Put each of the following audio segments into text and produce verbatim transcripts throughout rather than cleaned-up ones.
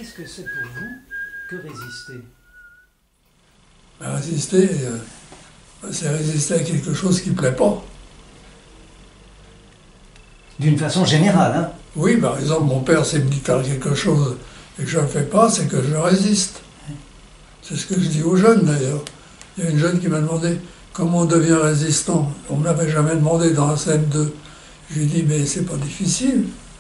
Qu'est-ce que c'est pour vous que résister? Ben, résister, euh, c'est résister à quelque chose qui ne plaît pas. D'une façon générale, hein? Oui, par exemple, mon père s'il me dit de faire quelque chose et que je ne le fais pas, c'est que je résiste. C'est ce que je dis aux jeunes d'ailleurs. Il y a une jeune qui m'a demandé comment on devient résistant. On ne me l'avait jamais demandé dans un C M deux. Je lui ai dit, mais c'est pas difficile.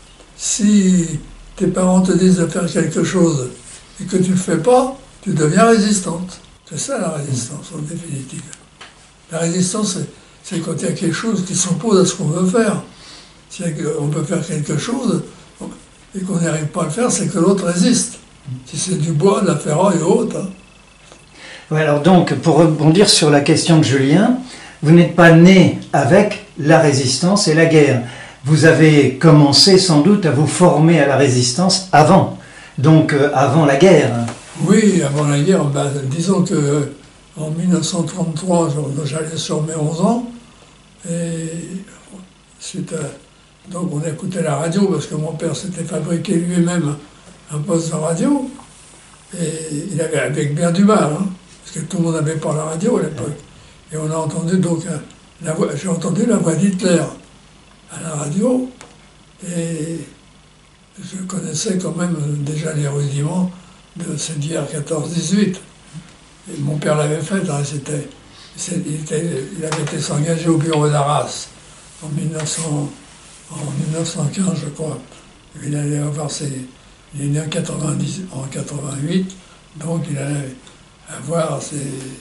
Si tes parents te disent de faire quelque chose et que tu ne le fais pas, tu deviens résistante. C'est ça la résistance, en définitive. La résistance, c'est quand il y a quelque chose qui s'oppose à ce qu'on veut faire. Si on peut faire quelque chose et qu'on n'arrive pas à le faire, c'est que l'autre résiste. Si c'est du bois, de la ferraille ou autre. Hein. Ouais, alors donc, pour rebondir sur la question de Julien, vous n'êtes pas né avec la résistance et la guerre. Vous avez commencé sans doute à vous former à la résistance avant, donc euh, avant la guerre. Oui, avant la guerre, ben, disons que euh, en mille neuf cent trente-trois, j'allais sur mes onze ans, et suite à, donc on écoutait la radio, parce que mon père s'était fabriqué lui-même un poste de radio, et il avait avec bien du mal, hein, parce que tout le monde n'avait pas la radio à l'époque. Et on a entendu donc, la voix, j'ai entendu la voix d'Hitler à la radio, et je connaissais quand même déjà les rudiments de cette guerre quatorze dix-huit. Et mon père l'avait faite, hein, c'était, il, était, il avait été s'engager au bureau d'Arras en, mille neuf cents, en mille neuf cent quinze, je crois. Il allait avoir ses, il est né en, quatre-vingt-dix, en quatre-vingt-huit, donc il allait avoir ses...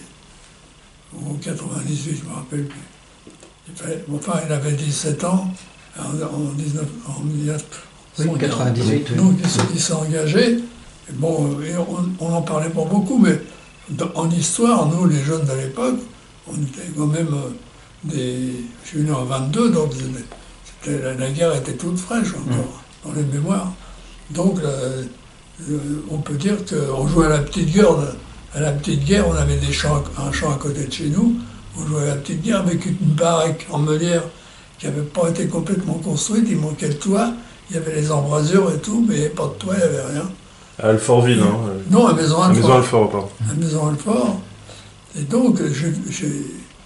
ou en quatre-vingt-dix-huit, je ne me rappelle plus. Il fallait, enfin, il avait dix-sept ans en, en, dix-neuf, en mille neuf cent quatre-vingt-dix-huit, oui. Donc il, il s'est engagé. Et bon, et on n'en parlait pas beaucoup, mais dans, en histoire, nous, les jeunes de l'époque, on était quand même euh, des... Je suis né en vingt-deux, donc c'était, la, la guerre était toute fraîche encore, mmh. dans les mémoires. Donc, euh, euh, on peut dire qu'on jouait à la petite guerre. À la petite guerre, on avait des champs, un champ à côté de chez nous. On jouait à la petite guerre avec une baraque en meulière qui n'avait pas été complètement construite. Il manquait le toit. Il y avait les embrasures et tout, mais il n'y avait pas de toit, il n'y avait rien. À Alfortville, hein? Non, à Maison Alfort. À Maison Alfort, pardon. À Maison Alfort. Et donc, j'ai, j'ai,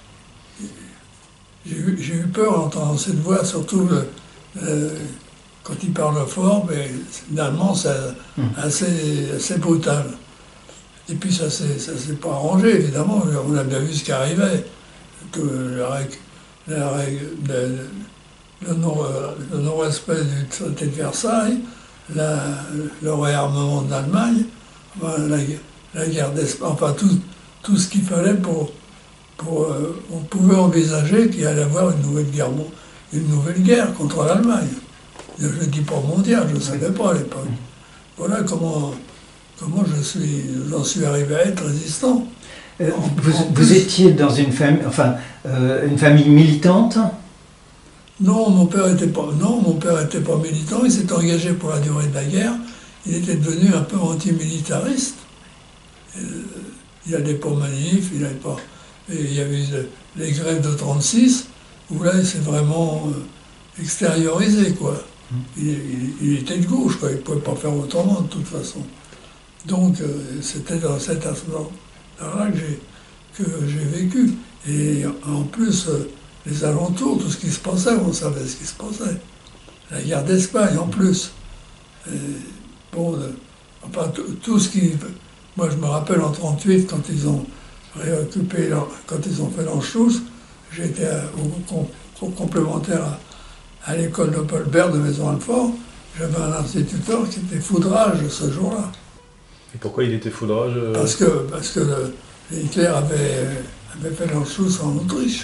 j'ai, eu, j'ai eu peur en entendant cette voix, surtout le, le, quand il parle fort, mais finalement, c'est assez, assez brutal. Et puis, ça ne s'est pas arrangé, évidemment. On a bien vu ce qui arrivait. Que la règle, la règle, le, le, non, le non-respect du traité de Versailles, La, le réarmement de l'Allemagne, enfin, la, la guerre d'Espagne, enfin tout, tout ce qu'il fallait pour... pour euh, on pouvait envisager qu'il allait y avoir une nouvelle guerre, une nouvelle guerre contre l'Allemagne. Je ne dis pas mondiale, je ne savais pas à l'époque. Voilà comment, comment je suis, j'en suis arrivé à être résistant. Euh, en, vous, en plus, vous étiez dans une famille, enfin, euh, une famille militante? Non, mon père n'était pas, non, mon père était pas militant, il s'est engagé pour la durée de la guerre, il était devenu un peu antimilitariste. Euh, il n'allait pas manif, il n'allait pas... Et il y avait les grèves de trente-six, où là, il s'est vraiment euh, extériorisé, quoi. Il, il, il était de gauche, quoi, il ne pouvait pas faire autrement, de toute façon. Donc, euh, c'était dans cet instant-là que j'ai, que j'ai vécu. Et en plus... Euh, les alentours, tout ce qui se passait, on savait ce qui se passait. La guerre d'Espagne, en plus. Et, bon, euh, enfin, tout ce qui... Moi, je me rappelle en trente-huit, quand ils ont réoccupé, quand ils ont fait l'Anschluss, j'étais au, au complémentaire à, à l'école de Paul Bert de Maison Alfort. J'avais un instituteur qui était foudrage ce jour-là. Et pourquoi il était foudrage euh... Parce que, parce que le, Hitler avait, avait fait l'Anschluss en Autriche.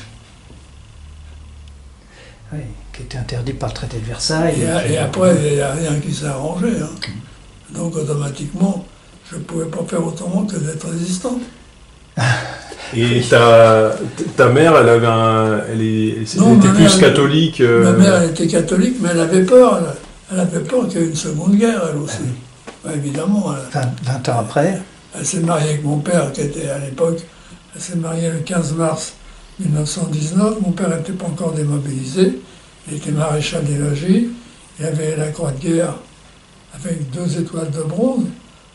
Oui, qui était interdit par le traité de Versailles. Et, et, et après, il n'y a rien qui s'est arrangé. Hein. Donc, automatiquement, je ne pouvais pas faire autrement que d'être résistant. Et ta, ta mère, elle avait un, elle, est, elle non, était plus mère, catholique euh... Ma mère, elle était catholique, mais elle avait peur. Elle, elle avait peur qu'il y ait une seconde guerre, elle aussi. Ah oui. Ouais, évidemment. Elle, vingt ans après. Elle, elle s'est mariée avec mon père, qui était à l'époque... Elle s'est mariée le quinze mars mille neuf cent dix-neuf. Mon père n'était pas encore démobilisé. Il était maréchal des logis. Il avait la croix de guerre avec deux étoiles de bronze.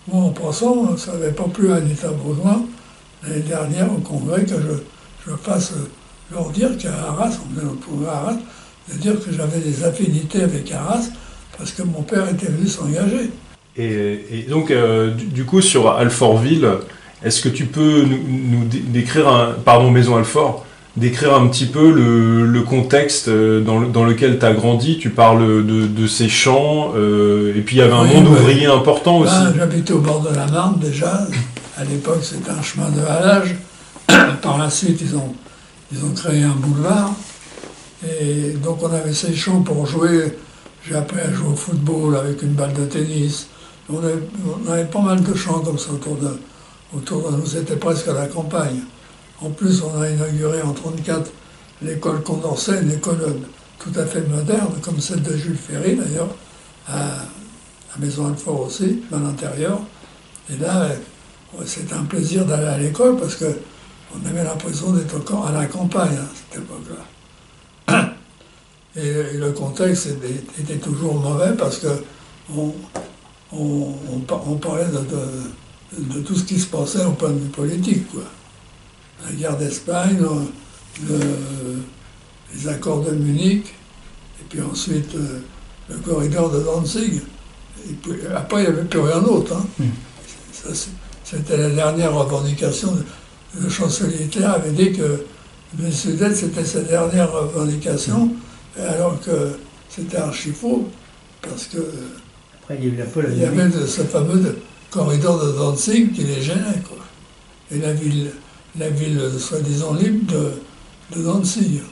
moi, en passant, ça n'avait pas plu à Anita Baudouin, l'année dernière, au Congrès, que je, je fasse leur dire qu'à Arras, on faisait notre congrès à Arras, de dire que j'avais des affinités avec Arras, parce que mon père était venu s'engager. Et, et donc, euh, du, du coup, sur Alfortville, est-ce que tu peux nous, nous décrire, un, pardon, Maison Alfort, décrire un petit peu le, le contexte dans, le, dans lequel tu as grandi? Tu parles de, de ces champs, euh, et puis il y avait un oui, monde bah, ouvrier important aussi. Ben, j'habitais au bord de la Marne déjà. À l'époque, c'était un chemin de halage. Par la suite, ils ont, ils ont créé un boulevard. Et donc, on avait ces champs pour jouer. J'ai appris à jouer au football avec une balle de tennis. On avait, on avait pas mal de champs comme ça autour de, autour de nous. C'était presque à la campagne. En plus, on a inauguré en mille neuf cent trente-quatre l'école Condorcet, une école tout à fait moderne, comme celle de Jules Ferry d'ailleurs, à, à Maison Alfort aussi, à l'intérieur. Et là, c'était un plaisir d'aller à l'école parce qu'on avait l'impression d'être encore à la campagne à cette époque-là. Et, et le contexte était, était toujours mauvais parce que on, on, on, on parlait de, de, de tout ce qui se passait au point de vue politique, quoi. La guerre d'Espagne, le, le, les accords de Munich, et puis ensuite euh, le corridor de Danzig. Et puis, après, il n'y avait plus rien d'autre. Hein. Mm. C'était la dernière revendication. Le chancelier Hitler avait dit que le Sudète, c'était sa dernière revendication, mm. alors que c'était archi faux, parce que après, il y, a eu la Pologne, il y avait de, ce fameux corridor de Danzig qui les gênait, quoi. Et la ville... la ville soi-disant libre de, de Danzig.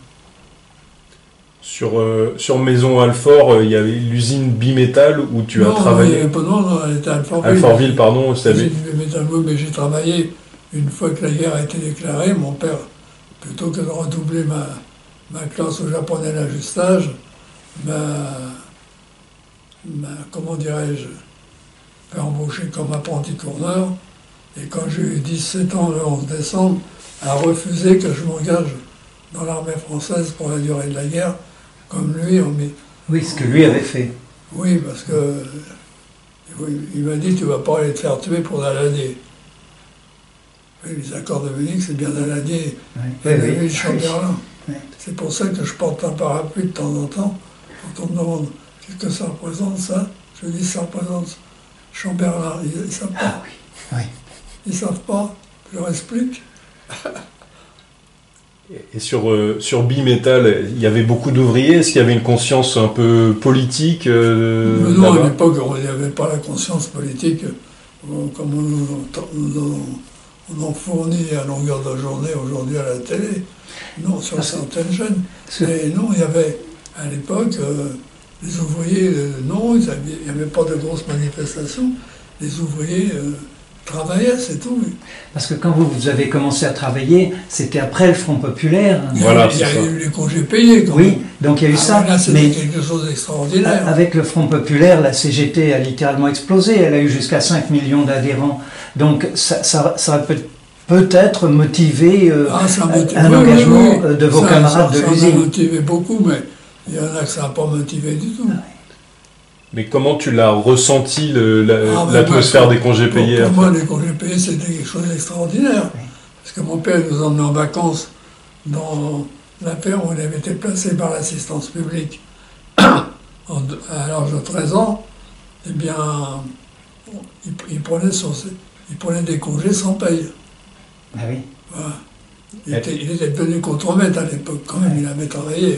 Sur, euh, sur Maison Alfort, euh, il y avait l'usine Bimétal où tu non, as travaillé. Non, non, non, elle était à Alfortville. Alfortville, pardon. L'usine Bimétal, oui, mais j'ai travaillé une fois que la guerre a été déclarée. Mon père, plutôt que de redoubler ma, ma classe où j'apprenais l'ajustage, m'a, m'a, comment dirais-je, fait embaucher comme apprenti tourneur. Et quand j'ai eu dix-sept ans, le onze décembre, a refusé que je m'engage dans l'armée française pour la durée de la guerre, comme lui. On met, oui, ce que lui avait fait. Oui, parce que il m'a dit, tu ne vas pas aller te faire tuer pour Daladier. Les accords de Munich, c'est bien Daladier oui, et oui, oui, Chamberlain. Oui. C'est pour ça que je porte un parapluie de temps en temps. Quand on me demande qu'est-ce que ça représente, ça, je dis ça représente Chamberlain. Ils ne savent pas. Ah, oui. Oui. Ils ne savent pas, je leur explique. Et sur, euh, sur Bimétal, il y avait beaucoup d'ouvriers. Est-ce qu'il y avait une conscience un peu politique euh, Non, à l'époque, il n'y avait pas la conscience politique euh, comme on, nous, on en fournit à longueur de journée aujourd'hui à la télé. Non, sur Parce certaines chaînes. Mais non, il y avait, à l'époque, euh, les ouvriers, euh, non, il n'y avait pas de grosses manifestations. Les ouvriers... Euh, travaillait, c'est tout. Parce que quand vous, vous avez commencé à travailler, c'était après le Front Populaire. Il y, voilà, il y a eu les congés payés. Quand oui, même. Donc il y a eu ah, ça. Là, c'était quelque chose d'extraordinaire. Avec le Front Populaire, la C G T a littéralement explosé. Elle a eu jusqu'à cinq millions d'adhérents. Donc ça, ça, ça peut peut-être motiver euh, ah, motive, un oui, engagement oui, oui. de vos ça, camarades ça, de l'usine. Ça m'a motivé beaucoup, mais il y en a que ça n'a pas motivé du tout. Ah, oui. Mais comment tu l'as ressenti, le, la, ah, l'atmosphère des congés payés? Pour, pour moi, les congés payés, c'était quelque chose d'extraordinaire. Oui. Parce que mon père nous emmenait en vacances dans la ferme où il avait été placé par l'assistance publique à l'âge de treize ans. Eh bien, il, il, prenait son, il prenait des congés sans paye. Ah oui. Voilà. Il, était, il était devenu contremaître à l'époque, quand même, il avait travaillé.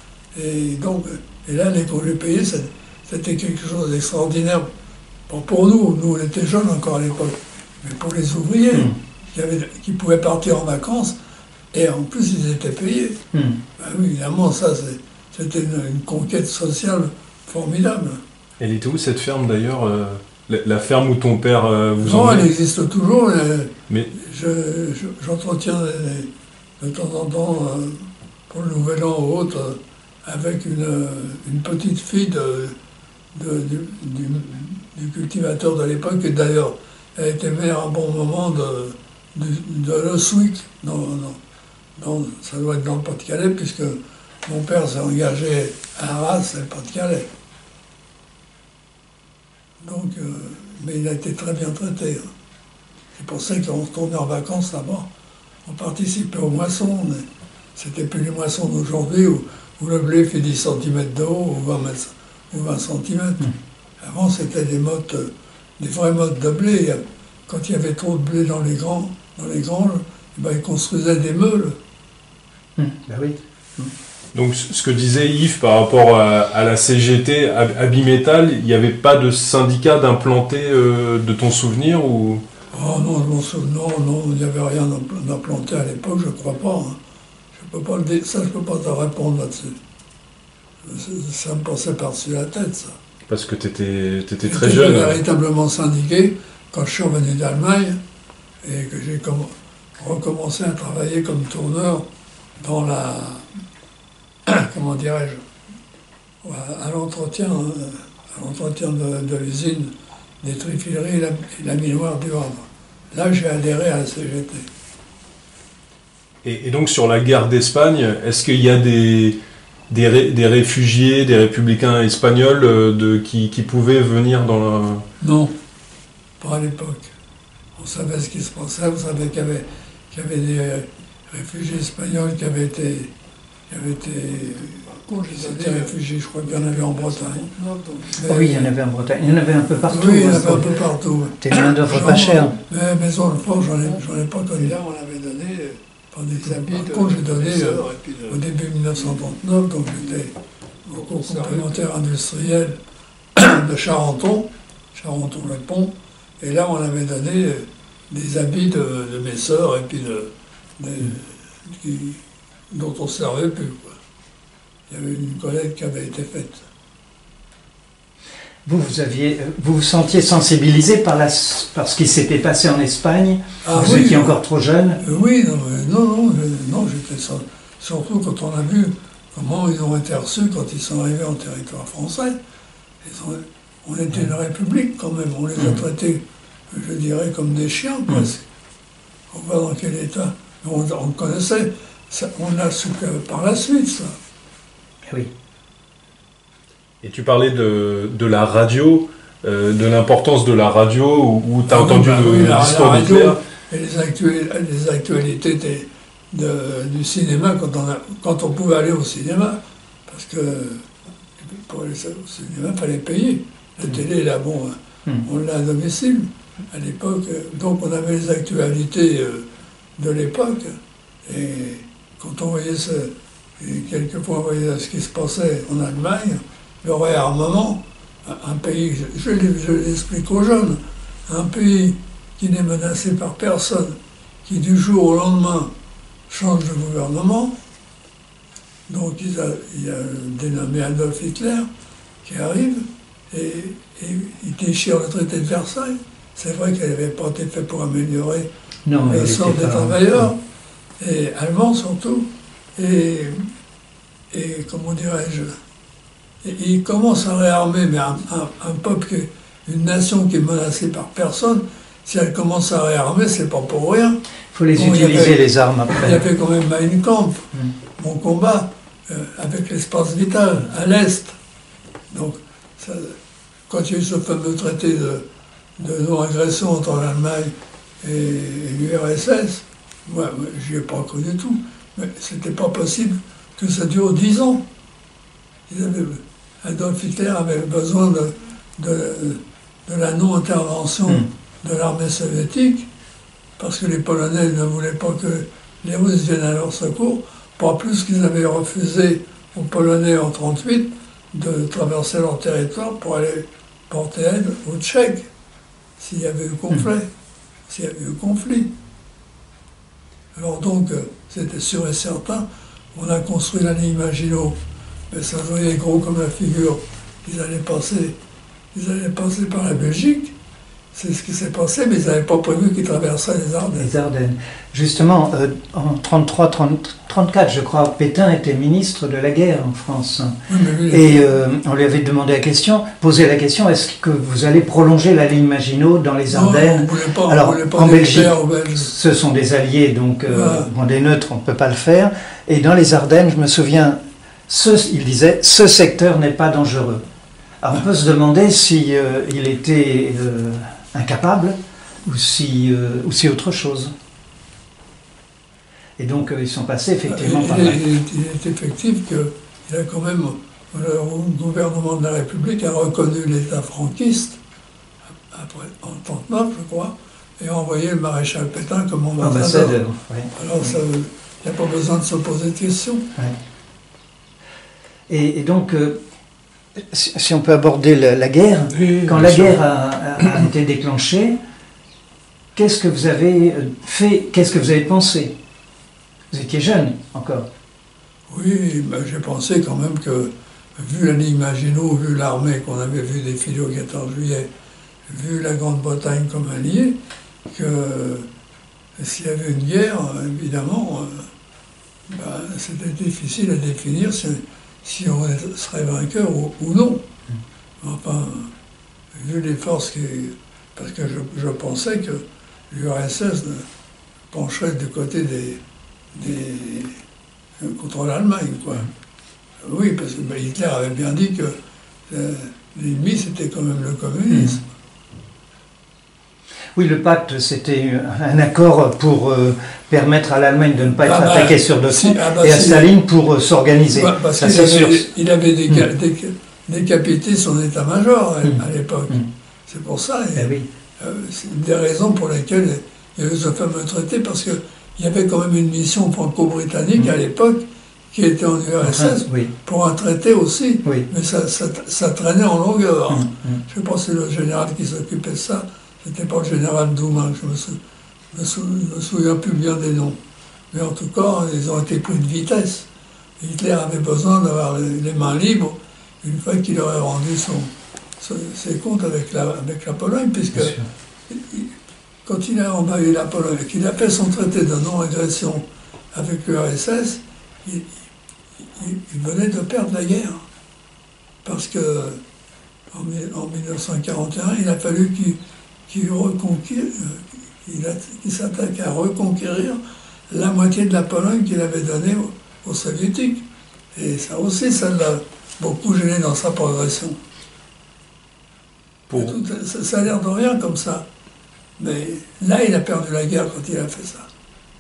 Et donc, et là, les congés payés, c'est... C'était quelque chose d'extraordinaire. Bon, pour nous, nous on était jeunes encore à l'époque, mais pour les ouvriers mmh. qui, avaient, qui pouvaient partir en vacances, et en plus ils étaient payés. Mmh. Ben oui, évidemment, ça c'était une, une conquête sociale formidable. Elle était où cette ferme d'ailleurs, euh, la, la ferme où ton père euh, vous Non, emmenait? elle existe toujours. Euh, mais... je, je, j'entretiens les, de temps en temps, euh, pour le Nouvel An ou autre, euh, avec une, une petite fille de... De, du, du, du cultivateur de l'époque, et d'ailleurs, elle était mère à un bon moment de, de, de Loswick, dans, dans, dans, ça doit être dans le Pas-de-Calais, puisque mon père s'est engagé à Arras, c'est le Pas-de-Calais. Donc, euh, mais il a été très bien traité. Hein. C'est pour ça qu'on retournait en vacances là-bas. On participait aux moissons. C'était plus les moissons d'aujourd'hui où, où le blé fait dix centimètres de haut ou vingt centimètres. Mmh. Avant, c'était des mottes, des vrais mottes de blé. Quand il y avait trop de blé dans les, grands, dans les granges, eh ben, ils construisaient des meules. Mmh. Ben oui. Mmh. Donc ce que disait Yves par rapport à, à la C G T, Abimetal, il n'y avait pas de syndicat d'implanté euh, de ton souvenir ou... Oh non, je m'en souviens, non, non, il n'y avait rien d'implanté à l'époque, je ne crois pas. Hein. Je peux pas le dire, ça, je ne peux pas te répondre là-dessus. Ça me passait par-dessus la tête, ça. Parce que tu étais très jeune. J'étais véritablement syndiqué quand je suis revenu d'Allemagne et que j'ai recommencé à travailler comme tourneur dans la... comment dirais-je, à l'entretien à l'entretien de, de l'usine des trifileries et la, et la minoire du Havre. Là, j'ai adhéré à la C G T. Et, et donc, sur la guerre d'Espagne, est-ce qu'il y a des, des, ré, des réfugiés, des républicains espagnols euh, de, qui, qui pouvaient venir dans la... Non, pas à l'époque. On savait ce qui se passait, on savait qu'il y avait, qu'il y avait des réfugiés espagnols qui avaient été... Il y avait été, des réfugiés, je crois qu'il y en avait en Bretagne. Mais, oui, il y en avait en Bretagne. Il y en avait un peu partout. Oui, il y en avait un peu partout. C'était une main-d'œuvre pas chère. Mais Maison Alfort, j'en ai, ai pas connu. Là, on avait donné, des habits. Par contre, j'ai donné euh, au début mille neuf cent trente-neuf, donc j'étais au cours complémentaire industriel de Charenton, Charenton-le-Pont. Et là, on avait donné des habits de, de mes sœurs et puis de. de qui, dont on ne servait plus. Quoi. Il y avait une collecte qui avait été faite. Vous, vous, aviez, vous vous sentiez sensibilisé par, la, par ce qui s'était passé en Espagne? Ah, vous oui, étiez encore trop jeune? Oui, non, non, non, non j'étais surtout quand on a vu comment ils ont été reçus quand ils sont arrivés en territoire français. Ils ont, on était une république quand même, on les a traités, je dirais, comme des chiens presque. On voit dans quel état. On, on connaissait. Ça, on l'a su par la suite, ça. Oui. Et tu parlais de, de la radio, euh, de l'importance de la radio, où, où tu as ah entendu bah, oui, l'histoire d'Hitler. Et les, actuel, les actualités des, de, du cinéma, quand on, a, quand on pouvait aller au cinéma, parce que pour aller au cinéma, il fallait payer. La mmh. télé, là, bon, mmh. on l'a à domicile, à l'époque. Donc on avait les actualités de l'époque. Et quand on voyait ça, et quelquefois on voyait ce qui se passait en Allemagne, le réarmement, un pays, je, je l'explique aux jeunes, un pays qui n'est menacé par personne, qui du jour au lendemain change de gouvernement, donc il, a, il a dénommé Adolf Hitler, qui arrive, et, et il déchire le traité de Versailles. C'est vrai qu'elle n'avait pas été faite pour améliorer le sort des travailleurs. Et allemands surtout, et, et comment dirais-je, il commence à réarmer, mais un, un, un peuple, qui, une nation qui est menacée par personne, si elle commence à réarmer, c'est pas pour rien. Il faut les bon, utiliser, avait, les armes après. Il y avait quand même Mein Kampf, mm. mon combat, euh, avec l'espace vital, à l'Est. Donc, ça, quand il y a eu ce fameux traité de, de non-agression entre l'Allemagne et, et l'U R S S, moi, moi je n'y ai pas cru du tout, mais c'était pas possible que ça dure dix ans. Ils avaient, Adolf Hitler avait besoin de, de, de la non-intervention mmh. de l'armée soviétique, parce que les Polonais ne voulaient pas que les Russes viennent à leur secours, pas plus qu'ils avaient refusé aux Polonais en mille neuf cent trente-huit de traverser leur territoire pour aller porter aide aux Tchèques, s'il y avait eu conflit. Mmh. S'il y avait eu conflit. Alors donc, c'était sûr et certain, on a construit la ligne Maginot, mais ça voyait gros comme la figure. Ils allaient passer, ils allaient passer par la Belgique, c'est ce qui s'est passé, mais ils n'avaient pas prévu qu'ils traverseraient les Ardennes. Les Ardennes. Justement, euh, en trente-trois trente-quatre, je crois, Pétain était ministre de la guerre en France. Oui, mais lui, et euh, on lui avait demandé la question, posé la question, est-ce que vous allez prolonger la ligne Maginot dans les Ardennes? Non, on voulait pas, alors, on voulait pas en Belgique, Belges. Ce sont des alliés, donc euh, voilà. Bon, des neutres, on ne peut pas le faire. Et dans les Ardennes, je me souviens, ce, il disait, ce secteur n'est pas dangereux. Alors on peut se demander si euh, il était euh, incapable ou si, euh, ou si autre chose. Et donc euh, ils sont passés effectivement il, par il, là. il, il est effectif qu'il a quand même, le gouvernement de la République a reconnu l'État franquiste, après, en trente-neuf je crois, et a envoyé le maréchal Pétain comme ambassadeur. Ambassadeur, oui. Alors ça, il n'y a pas besoin de se poser de questions. Ouais. Et, et donc, euh, si, si on peut aborder la, la guerre, Oui, quand bien la sûr. guerre a, a- a été déclenchée, qu'est-ce que vous avez fait, qu'est-ce que vous avez pensé? Vous étiez jeune encore. Oui, ben, j'ai pensé quand même que, vu la ligne Maginot, vu l'armée qu'on avait vu défiler au quatorze juillet, vu la Grande-Bretagne comme alliée, que s'il y avait une guerre, évidemment, euh, ben, c'était difficile à définir si, si on serait vainqueur ou, ou non. Enfin, vu les forces qui... Parce que je, je pensais que l'U R S S pencherait du côté des... des contre l'Allemagne, quoi. Oui, parce que ben, Hitler avait bien dit que euh, l'ennemi, c'était quand même le communisme. Oui, le pacte, c'était un accord pour euh, permettre à l'Allemagne de ne pas être Ah bah, attaquée sur deux si, fronts, ah bah et à si. Staline pour euh, s'organiser. Ouais, parce Ça, qu'il c'est sûr. avait, il avait déca- Mm. déca- décapité son état-major à, Mm. à l'époque. Mm. C'est pour ça. Et, Eh oui. euh, c'est une des raisons pour lesquelles il y a eu ce fameux traité, parce qu'il y avait quand même une mission franco-britannique Mm. à l'époque qui était en U R S S, Oui. pour un traité aussi, Oui. mais ça, ça, ça traînait en longueur. Mm. Mm. Je ne sais pas si c'est le général qui s'occupait de ça, c'était pas le général Doumain, je me, sou- me, sou- me souviens plus bien des noms. Mais en tout cas, ils ont été pris de vitesse. Hitler avait besoin d'avoir les, les mains libres une fois qu'il aurait rendu son, son- ses comptes avec la, avec la Pologne, puisque Bien sûr. il- quand il a envahi la Pologne et qu'il a fait son traité de non-agression avec l'U R S S, il, il- il venait de perdre la guerre. Parce que en, mi- en mille neuf cent quarante et un, il a fallu qu'il qu'il reconquiert, euh, qu'il a- qu'il s'attaque à reconquérir la moitié de la Pologne qu'il avait donnée aux, aux Soviétiques. Et ça aussi, ça l'a beaucoup gêné dans sa progression. Pour- Tout- ça, ça a l'air de rien comme ça. Mais là, il a perdu la guerre quand il a fait ça.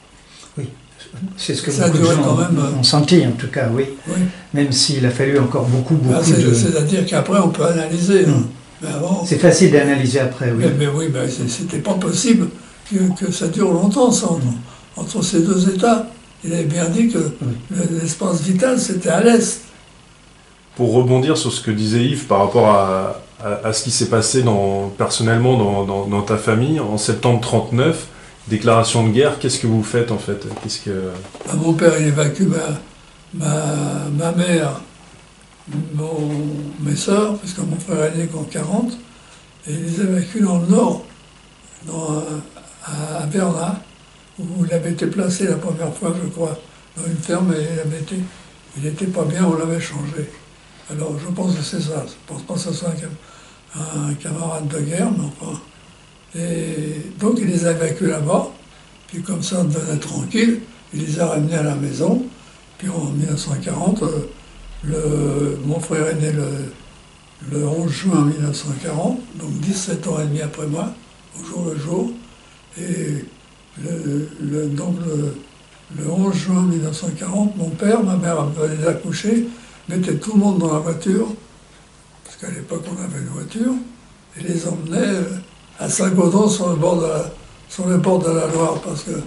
C'est ce que Ça a beaucoup de duré gens quand même, euh, ont senti, en tout cas, oui. Oui. Même s'il a fallu encore beaucoup, beaucoup Ah, c'est- de... C'est-à-dire qu'après, on peut analyser. hein. Mm. Mais avant, C'est facile d'analyser après, oui. mais, mais oui, mais c'est- c'était pas possible que, que ça dure longtemps, ça, entre, entre ces deux États. Il avait bien dit que le- l'espace vital, c'était à l'Est. Pour rebondir sur ce que disait Yves par rapport à, à- à ce qui s'est passé dans, personnellement dans, dans- dans ta famille, en septembre trente-neuf, déclaration de guerre, qu'est-ce que vous faites en fait? Qu'est-ce que... Ben, mon père, il évacue ma, ma, ma mère, mon, mes sœurs, parce que mon frère est né qu'en quarante, et il les évacue dans le nord, dans, à, à Bernat, où il avait été placé la première fois, je crois, dans une ferme, et il avait été, il n'était pas bien, on l'avait changé. Alors je pense que c'est ça, je ne pense pas que ce soit un, cam- un camarade de guerre, mais enfin. Et donc il les a évacués là-bas, puis comme ça on devenait tranquille, il les a ramenés à la maison, puis en mille neuf cent quarante, euh, le, mon frère est né le, le onze juin mille neuf cent quarante, donc dix-sept ans et demi après moi, au jour le jour, et le, le- donc le, le onze juin mille neuf cent quarante, mon père, ma mère venait d'accoucher, mettait tout le monde dans la voiture, parce qu'à l'époque on avait une voiture, et les emmenait euh, à Saint-Gaudens sur le bord de la, sur le bord de la Loire, parce que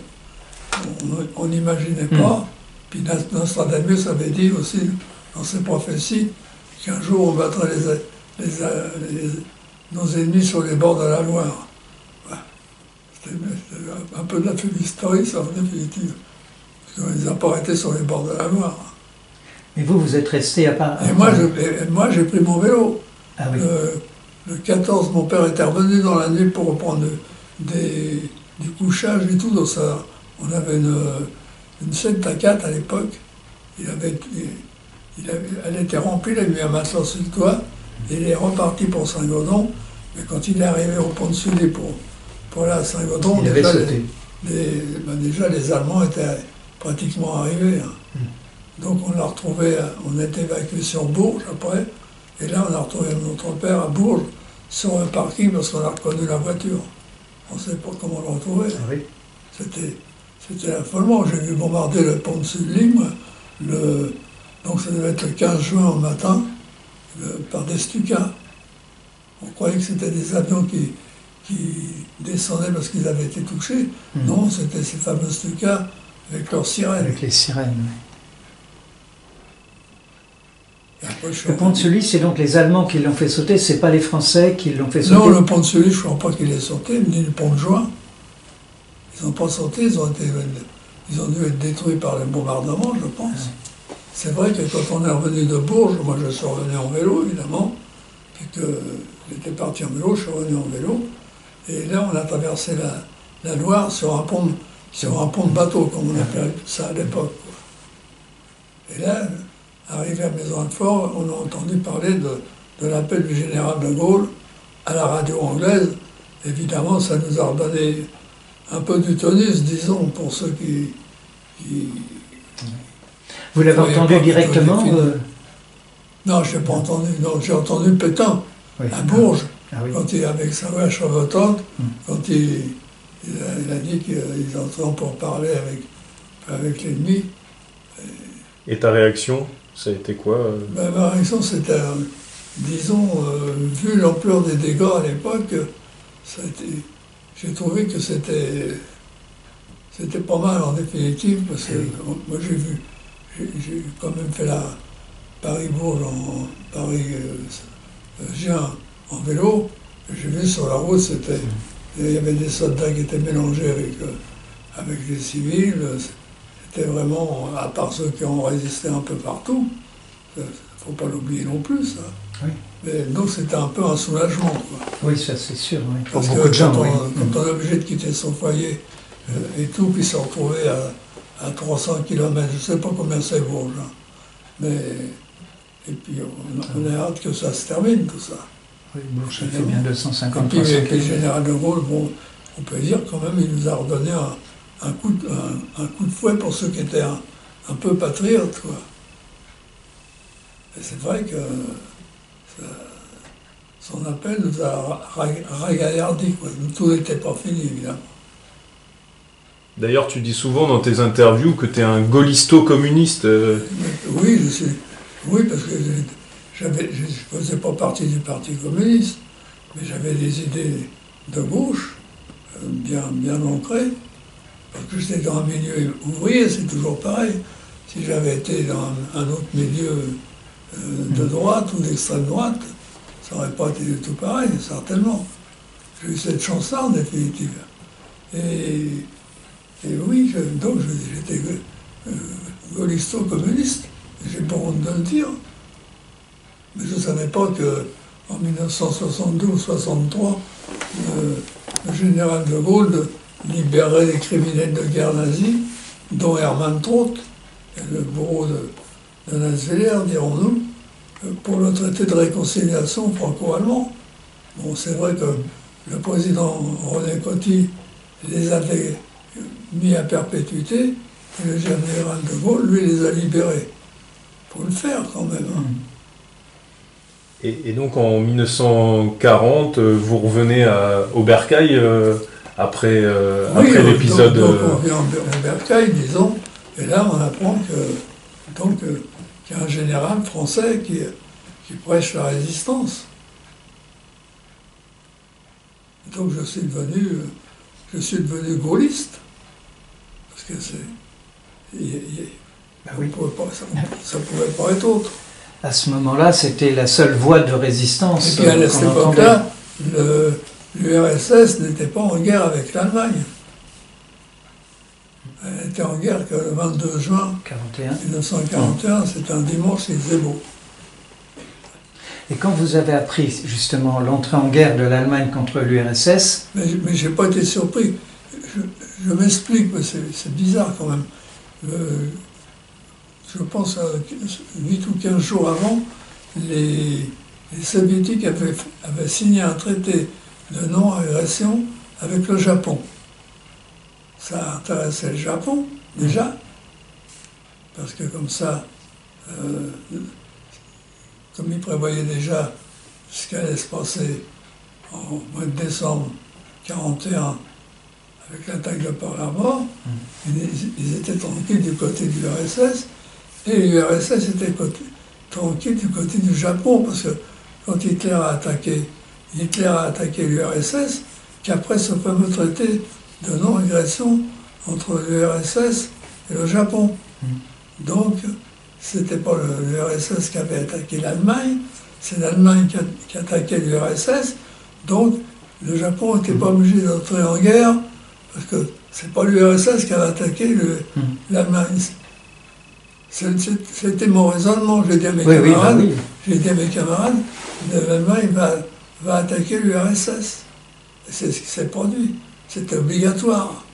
on n'imaginait pas. Puis Nostradamus avait dit aussi dans ses prophéties qu'un jour on battrait les, les, les- nos ennemis sur les bords de la Loire. Ouais. C'était c'était un peu de la fumisterie, ça, en définitive. Parce qu'on les a pas arrêtés sur les bords de la Loire. Mais vous, vous êtes resté à part. Et moi, je- et moi, j'ai pris mon vélo. Ah oui. Le, le quatorze, mon père était revenu dans la nuit pour reprendre des, du couchage et tout. Donc ça, on avait une, une sept à quatre à l'époque. Il avait, il avait, elle était remplie, il a mis un matelas sur le toit. Et il est reparti pour Saint-Gaudens. Mais quand il est arrivé au pont de Sully pour, pour aller à Saint-Gaudens, Il avait déjà, sauté. les, les- ben déjà les Allemands étaient pratiquement arrivés. hein. Donc on l'a retrouvé, on était évacué sur Bourges après, Et là, on a retrouvé notre père à Bourges, sur un parking, parce qu'on a reconnu la voiture. On ne sait pas comment le retrouver. Ah oui. C'était, c'était affolement. J'ai vu bombarder le pont de Sud-Ligne, le, donc ça devait être le quinze juin au matin, le, par des Stukas. On croyait que c'était des avions qui, qui descendaient parce qu'ils avaient été touchés. Mmh. Non, c'était ces fameux Stukas avec leurs sirènes. Avec les sirènes, oui. Et après, je suis Le pont de Sully, c'est donc les Allemands qui l'ont fait sauter, c'est pas les Français qui l'ont fait sauter? Non, le pont de Sully, je ne crois pas qu'il ait sauté, ni le pont de Juin. Ils n'ont pas sauté, ils ont, été, ils ont dû être détruits par les bombardements, je pense. C'est vrai que quand on est revenu de Bourges, moi je suis revenu en vélo, évidemment, puis que j'étais parti en vélo, je suis revenu en vélo, et là on a traversé la, la Loire sur un, pont, sur un pont de bateau, comme on appelait ça à l'époque. Et là, arrivé à Maison-Alfort, on a entendu parler de, de l'appel du général de Gaulle à la radio anglaise. Évidemment, ça nous a redonné un peu du tonus, disons, pour ceux qui... qui Vous l'avez entendu directement euh... Non, je n'ai pas entendu. Non, j'ai entendu Pétain, oui, à Bourges, ah, oui. Quand il, avec sa voix chevauchante, hum. quand il, il, a, il a dit qu'ils entraient pour parler avec, avec l'ennemi. Et ta réaction, ça a été quoi euh... ben, ma réaction, c'était, euh, disons, euh, vu l'ampleur des dégâts à l'époque, j'ai trouvé que c'était c'était pas mal en définitive, parce que oui. Moi j'ai vu, j'ai quand même fait la Paris-Bourges, en Paris-Gien en vélo, j'ai vu sur la route, c'était, il y avait des soldats qui étaient mélangés avec, avec les civils. C'était vraiment, à part ceux qui ont résisté un peu partout, il ne faut pas l'oublier non plus, ça. Oui. Mais donc c'était un peu un soulagement, quoi. Oui, ça c'est sûr, oui. Pour Parce beaucoup que de gens, quand, on, oui. quand on est obligé de quitter son foyer euh, et tout, puis se retrouver à, à trois cents kilomètres, je ne sais pas combien c'est Bourges, hein. Mais, et puis on, on a hâte que ça se termine, tout ça. Oui, Bourges, ça fait bien deux cent cinquante kilomètres. Et puis, et puis le général de Gaulle, bon, on peut dire quand même, il nous a redonné un, un, coup, de, un, un coup de fouet pour ceux qui étaient un, un peu patriotes, quoi. Et c'est vrai que ça, son appel nous a ragaillardi, quoi. Tout n'était pas fini, évidemment. D'ailleurs, tu dis souvent dans tes interviews que tu es un gaullisto-communiste. Euh... Oui, je suis, oui, parce que je ne faisais pas partie du Parti communiste, mais j'avais des idées de gauche, bien, bien ancrées, parce que j'étais dans un milieu ouvrier, c'est toujours pareil. Si j'avais été dans un, un autre milieu euh, de droite ou d'extrême droite, ça n'aurait pas été du tout pareil, certainement. J'ai eu cette chance-là, en définitive. Et, et oui, je, donc j'étais euh, gaullisto-communiste, j'ai pas honte de le dire. Mais je ne savais pas qu'en mille neuf cent soixante-douze soixante-trois, euh, le général de Gaulle libérait les criminels de guerre nazis, dont Hermann Traut, le bourreau de, de Nassweiler, dirons-nous, pour le traité de réconciliation franco-allemand. Bon, c'est vrai que le président René Coty les avait mis à perpétuité, et le général de Gaulle, lui, les a libérés. Il faut le faire, quand même. Hein. Et, et donc, en mille neuf cent quarante, vous revenez à, au Bercail euh, après, euh, oui, après l'épisode... Donc, donc on revient au Bercail, disons, et là, on apprend que, donc, qu'il y a un général français qui, qui prêche la résistance. Et donc, je suis devenu, je suis devenu gaulliste. Parce que c'est... Ben oui. pas, ça ne pouvait pas être autre. À ce moment-là, c'était la seule voie de résistance. Et puis à cette époque-là, l'U R S S n'était pas en guerre avec l'Allemagne. Elle était en guerre que le vingt-deux juin mille neuf cent quarante et un, c'était un dimanche, il faisait beau. Et quand vous avez appris justement l'entrée en guerre de l'Allemagne contre l'U R S S... Mais, mais je n'ai pas été surpris. Je, je m'explique, mais c'est bizarre quand même. Le, je pense à huit ou quinze jours avant, les, les Soviétiques avaient, avaient signé un traité de non-agression avec le Japon. Ça intéressait le Japon, déjà, parce que comme ça, euh, comme il prévoyait déjà ce qui allait se passer en mois de décembre quarante et un avec l'attaque de Pearl Harbor, mmh. ils, ils étaient tranquilles du côté du R S S, et l'U R S S était côté, tranquille du côté du Japon, parce que quand Hitler a attaqué, Hitler a attaqué l'U R S S, qu'après ce fameux traité de non-agression entre l'U R S S et le Japon. Mmh. Donc, c'était pas l'U R S S qui avait attaqué l'Allemagne, c'est l'Allemagne qui, qui attaquait l'U R S S, donc le Japon n'était pas obligé d'entrer en guerre, parce que c'est pas l'U R S S qui avait attaqué l'Allemagne. C'était mon raisonnement. J'ai dit à mes oui, camarades, oui, bah oui. j'ai dit à mes camarades, l'Allemagne va, va attaquer l'U R S S. C'est ce qui s'est produit. C'était obligatoire.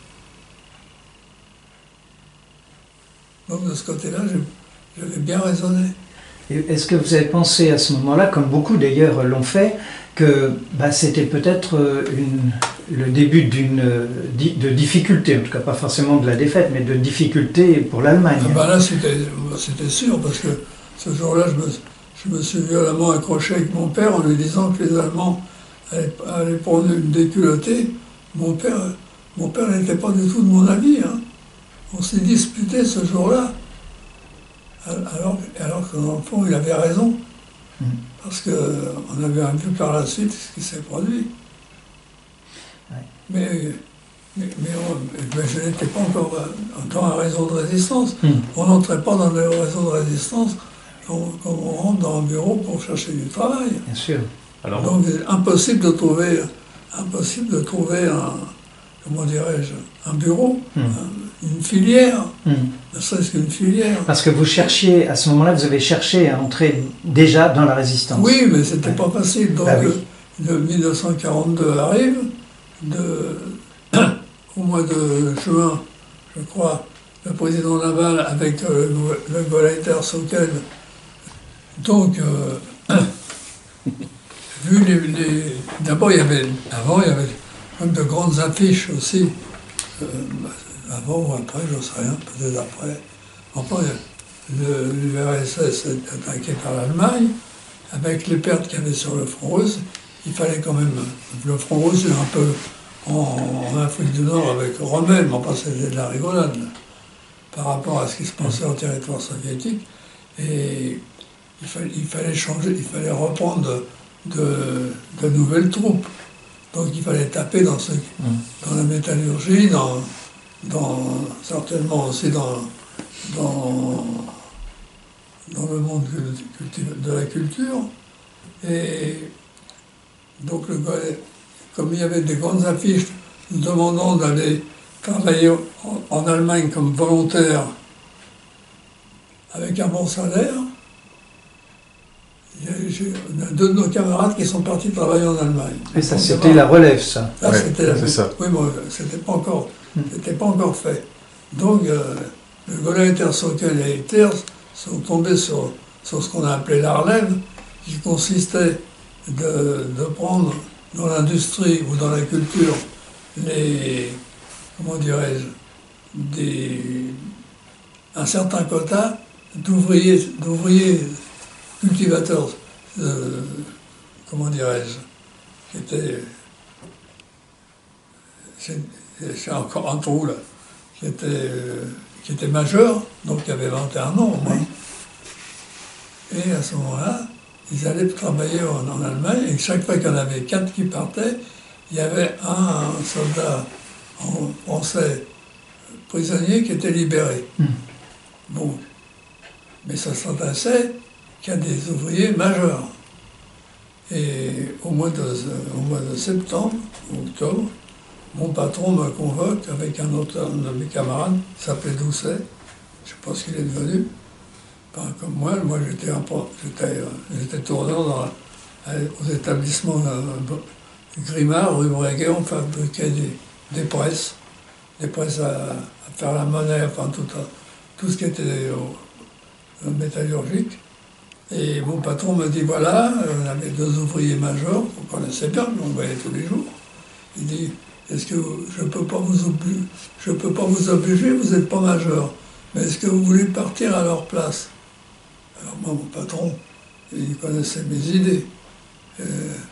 Donc de ce côté-là, j'avais bien raisonné. Est-ce que vous avez pensé à ce moment-là, comme beaucoup d'ailleurs l'ont fait, que bah, c'était peut-être le début d'une de difficulté, en tout cas pas forcément de la défaite, mais de difficulté pour l'Allemagne? Ah bah là, c'était sûr, parce que ce jour-là, je me, je me suis violemment accroché avec mon père en lui disant que les Allemands allaient, allaient prendre une déculottée. Mon père, mon père n'était pas du tout de mon avis. Hein. On s'est disputé ce jour-là, alors, alors que dans le fond, il avait raison. Mmh. Parce qu'on avait vu par la suite ce qui s'est produit. Ouais. Mais, mais, mais, on, mais je n'étais pas encore dans un réseau de résistance. Mmh. On n'entrait pas dans le réseau de résistance comme on, on rentre dans un bureau pour chercher du travail. Bien sûr. Alors, donc, impossible de trouver, impossible de trouver un, comment dirais-je, un bureau, mmh. un, une filière. Mmh. Ne serait-ce qu'une filière. Parce que vous cherchiez, à ce moment-là, vous avez cherché à entrer déjà dans la résistance. Oui, mais c'était ouais. pas facile. Donc, bah oui. de mille neuf cent quarante-deux arrive, de, au mois de juin, je crois, le président Laval avec euh, le Gauleiter Sokol. Donc, euh, vu les, les d'abord, il y avait, avant, il y avait même de grandes affiches aussi. Euh, avant ou après, je ne sais rien, peut-être après. Enfin, l'U R S S est attaqué par l'Allemagne, avec les pertes qu'il y avait sur le front russe, il fallait quand même... Le front russe est un peu en, en Afrique du Nord avec Rommel, mais enfin c'était de la rigolade par rapport à ce qui se passait en territoire soviétique. Et il fallait, il fallait changer, il fallait reprendre de, de, de nouvelles troupes. Donc il fallait taper dans, ce, dans la métallurgie, dans... Dans, certainement aussi dans, dans, dans le monde de la culture. Et donc, le, comme il y avait des grandes affiches nous demandant d'aller travailler en, en Allemagne comme volontaire avec un bon salaire, j'ai deux de nos camarades qui sont partis travailler en Allemagne. Et ça, c'était la relève, ça. Là, ouais, c'était c'est ça. Oui, bon, c'était pas encore... C'était pas encore fait. Donc, euh, le Gauleiter Sokol et Hitler sont tombés sur, sur ce qu'on a appelé la relève, qui consistait de, de prendre dans l'industrie ou dans la culture les, comment dirais-je, des, un certain quota d'ouvriers, d'ouvriers cultivateurs, euh, comment dirais-je, qui étaient... C'est encore un trou là, qui était, euh, qui était majeur, donc qui avait vingt et un ans au moins. Et à ce moment-là, ils allaient travailler en, en Allemagne, et chaque fois qu'il y en avait quatre qui partaient, il y avait un, un soldat en français prisonnier qui était libéré. Mmh. Bon. Mais ça s'intéressait qu'il y a des ouvriers majeurs. Et au mois de, au mois de septembre, octobre, mon patron me convoque avec un autre un de mes camarades, qui s'appelait Doucet, je ne sais pas ce qu'il est devenu, pas comme moi, moi j'étais j'étais tourneur dans la, aux établissements de Grimard, rue Breguet, on fabriquait des, des presses, des presses à, à faire la monnaie, enfin tout, tout ce qui était au, au métallurgique. Et mon patron me dit, voilà, on avait deux ouvriers majeurs, on connaissait bien, on voyait tous les jours. Il dit, est-ce que je ne peux pas vous obliger, je peux pas vous obliger, vous n'êtes pas majeur, mais est-ce que vous voulez partir à leur place? Alors moi, mon patron, il connaissait mes idées. Et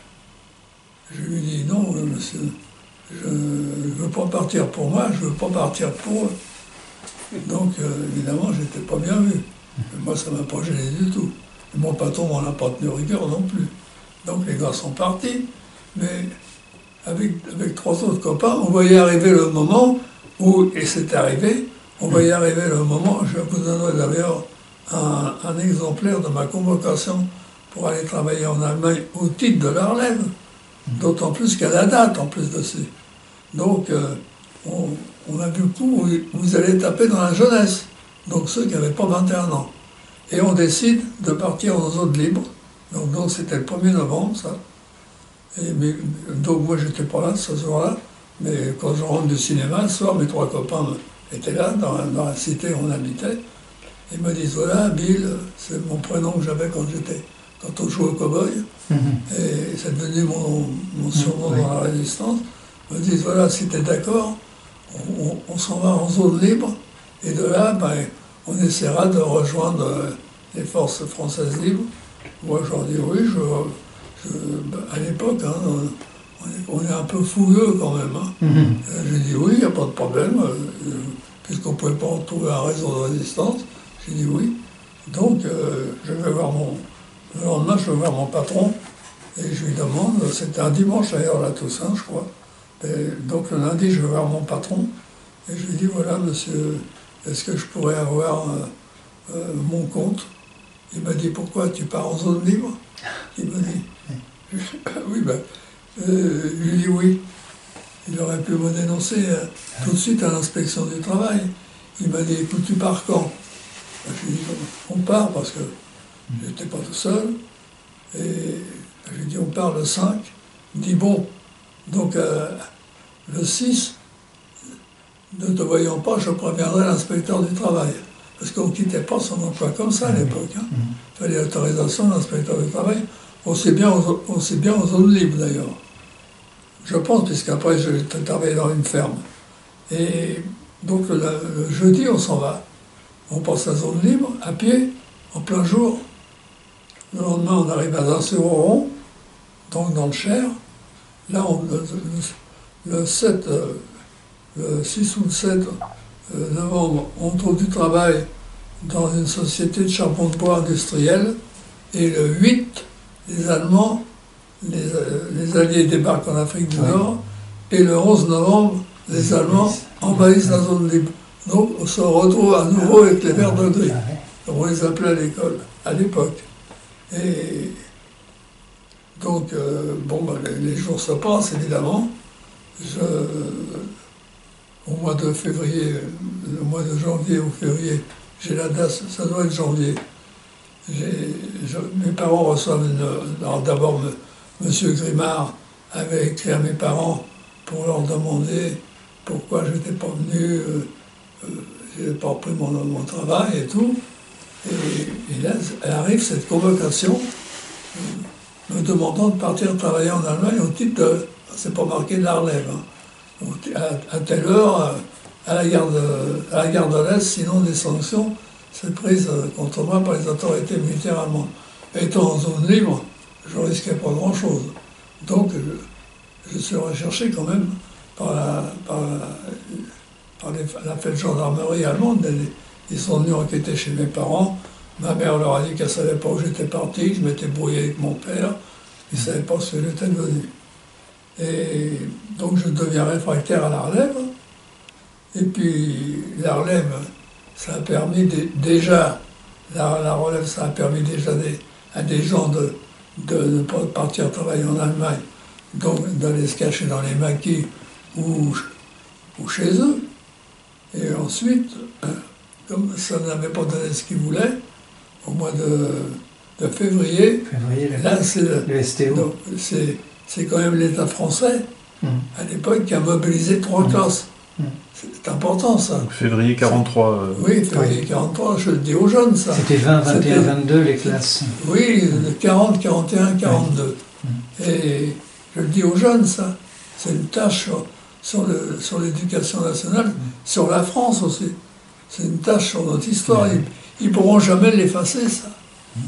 je lui dis non, monsieur, je ne veux pas partir pour moi, je ne veux pas partir pour eux. Donc euh, évidemment, je n'étais pas bien vu. Mais moi, ça ne m'a pas gêné du tout. Et mon patron m'en a pas tenu rigueur non plus. Donc les gars sont partis, mais avec, avec trois autres copains, on voyait arriver le moment où, et c'est arrivé, on voyait arriver le moment, je vous donnerai d'ailleurs un, un exemplaire de ma convocation pour aller travailler en Allemagne au titre de la relève, d'autant plus qu'à la date en plus dessus. Donc euh, on, on a vu le coup où vous allez taper dans la jeunesse, donc ceux qui n'avaient pas vingt et un ans. Et on décide de partir en zone libre, donc donc c'était le premier novembre ça. Et, mais, donc moi j'étais pas là ce soir-là, mais quand je rentre du cinéma, le soir, mes trois copains étaient là, dans, dans la cité où on habitait. Ils me disent, voilà, Bill, c'est mon prénom que j'avais quand j'étais, quand on jouait au cow-boy, mm-hmm. et c'est devenu mon, mon surnom mm-hmm. dans la résistance. Ils me disent, voilà, si t'es d'accord, on, on, on s'en va en zone libre, et de là, ben, on essaiera de rejoindre les forces françaises libres. Moi, je leur dis, oui, je, je, ben, à l'époque, hein, on, est, on est un peu fougueux quand même. Hein. Mm-hmm. J'ai dit, oui, il n'y a pas de problème, euh, puisqu'on ne pouvait pas en trouver un réseau de résistance. J'ai dit oui. Donc, euh, je vais voir mon... Le lendemain, je vais voir mon patron et je lui demande, c'était un dimanche d'ailleurs, la Toussaint, je crois. Et donc, le lundi, je vais voir mon patron et je lui dis, voilà, monsieur, est-ce que je pourrais avoir euh, euh, mon compte? Il m'a dit, pourquoi, tu pars en zone libre? Il m'a dit, oui, ben, euh, je lui dis oui. Il aurait pu me dénoncer euh, tout de suite à l'inspection du travail. Il m'a dit, écoute, tu pars quand? Je lui ai dit, on part parce que je n'étais pas tout seul. Et je lui ai dit, on part le cinq. Il me dit, bon, donc euh, le six, ne te voyant pas, je préviendrai l'inspecteur du travail. Parce qu'on ne quittait pas son emploi comme ça à l'époque. Hein. Il fallait l'autorisation de l'inspecteur du travail, aussi bien aux, aussi bien aux zones libres d'ailleurs. Je pense, puisqu'après je travaillais dans une ferme. Et donc le, le jeudi, on s'en va. On passe la zone libre, à pied, en plein jour. Le lendemain, on arrive à Dain-sur-Oron, donc dans le Cher. Là, on, le, le, sept, le six ou le sept novembre, on trouve du travail dans une société de charbon de bois industriel. Et le huit, les Allemands, les, les Alliés débarquent en Afrique du Nord. Et le onze novembre, les Allemands envahissent la zone libre. Donc on se retrouve à nouveau avec les verts de gris, comme on les appelait à l'école, à l'époque. Et donc, euh, bon, ben, les, les jours se passent, évidemment. Je, au mois de février, le mois de janvier ou février, j'ai la date, ça doit être janvier. Je, mes parents reçoivent une... Alors d'abord, M. Grimard avait écrit à mes parents pour leur demander pourquoi je n'étais pas venu... Euh, Euh, je n'ai pas repris mon, mon travail et tout. Et, et là, elle arrive cette convocation euh, me demandant de partir travailler en Allemagne au titre de, c'est pas marqué de la relève, hein, donc, à, à telle heure, à la gare de, à la gare de l'Est, sinon des sanctions seraient prises contre moi par les autorités militaires allemandes. Étant en zone libre, je risquais pas grand-chose. Donc, je, je suis recherché quand même par la... Par la par les, la fête gendarmerie allemande. Ils sont venus enquêter chez mes parents. Ma mère leur a dit qu'elle ne savait pas où j'étais parti, que je m'étais brouillé avec mon père. Ils ne savaient pas ce que j'étais devenu. Et donc je deviens réfractaire à la relève. Et puis la relève, ça a permis de, déjà, la, la relève, ça a permis déjà des, à des gens de, de ne pas partir travailler en Allemagne, donc d'aller se cacher dans les maquis ou, ou chez eux. Et ensuite, comme ça n'avait pas donné ce qu'ils voulaient, au mois de, de février, février là c'est le, le S T O. C'est quand même l'État français, mmh. à l'époque, qui a mobilisé trois mmh. classes. Mmh. C'est important ça. Donc, février quarante-trois. Euh... Oui, février quarante-trois, je le dis aux jeunes ça. C'était vingt, vingt et un, vingt-deux les classes. Oui, quarante, quarante et un, quarante-deux. Mmh. Et je le dis aux jeunes ça. C'est une tâche sur le, sur l'éducation nationale, mmh. sur la France aussi. C'est une tâche sur notre histoire. Mmh. Ils ne pourront jamais l'effacer, ça. Mmh.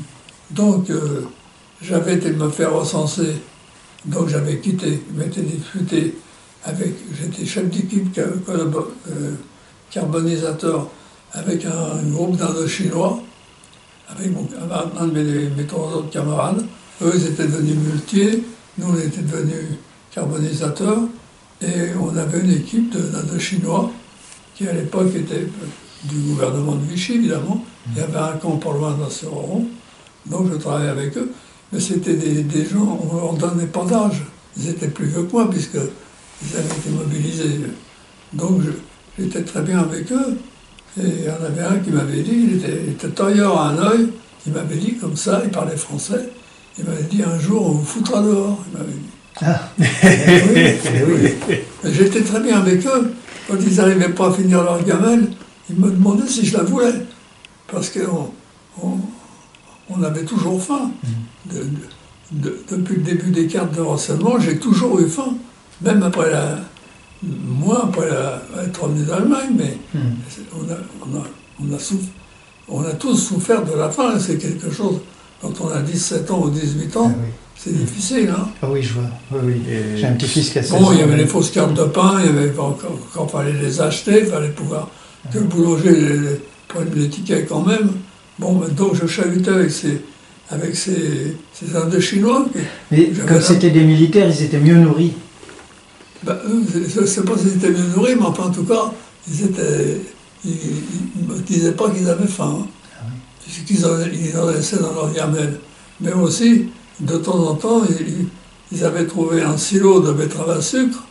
Donc, euh, j'avais été me faire recenser, donc j'avais quitté, je m'étais disputé avec, j'étais chef d'équipe euh, carbonisateur avec un, un groupe d'Indochinois, avec mon, un de mes, mes trois autres camarades. Eux, ils étaient devenus muletiers, nous, on était devenus carbonisateurs, et on avait une équipe d'Indochinois qui, à l'époque, était du gouvernement de Vichy, évidemment. Il y avait un camp pas loin d'Ansero, donc je travaillais avec eux. Mais c'était des, des gens, on ne leur donnait pas d'âge. Ils étaient plus vieux que moi, puisqu'ils avaient été mobilisés. Donc j'étais très bien avec eux. Et il y en avait un qui m'avait dit, il était, il était tailleur à un œil, il m'avait dit comme ça, il parlait français, il m'avait dit un jour on vous foutra dehors, il m'avait dit. Ah. Oui, oui. Mais j'étais très bien avec eux. Quand ils n'arrivaient pas à finir leur gamelle, ils me demandaient si je la voulais. Parce qu'on on, on avait toujours faim. De, de, de, depuis le début des cartes de renseignement, j'ai toujours eu faim. Même après la... Moi, après la, être revenu d'Allemagne, mais mm. on, a, on, a, on, a souffert, on a tous souffert de la faim. C'est quelque chose, quand on a dix-sept ans ou dix-huit ans, ah oui. C'est difficile, hein. Ah oui, je vois. Oui, oui. Et... J'ai un petit-fils qui a seize ans. Bon, il y avait les fausses cartes de pain, il y avait quand il fallait les acheter, il fallait pouvoir que le boulanger les, les, prenne les tickets quand même. Bon, donc je chahutais avec ces, avec ces, ces Indochinois. Mais comme c'était des militaires, ils étaient mieux nourris. Ben, eux, je ne sais pas s'ils étaient mieux nourris, mais enfin, en tout cas, ils étaient. Ils ne me disaient pas qu'ils avaient faim. Hein, ah oui. Puisqu'ils en, ils en laissaient dans leur gamelle. Mais aussi, de temps en temps, ils, ils avaient trouvé un silo de betterave à sucre,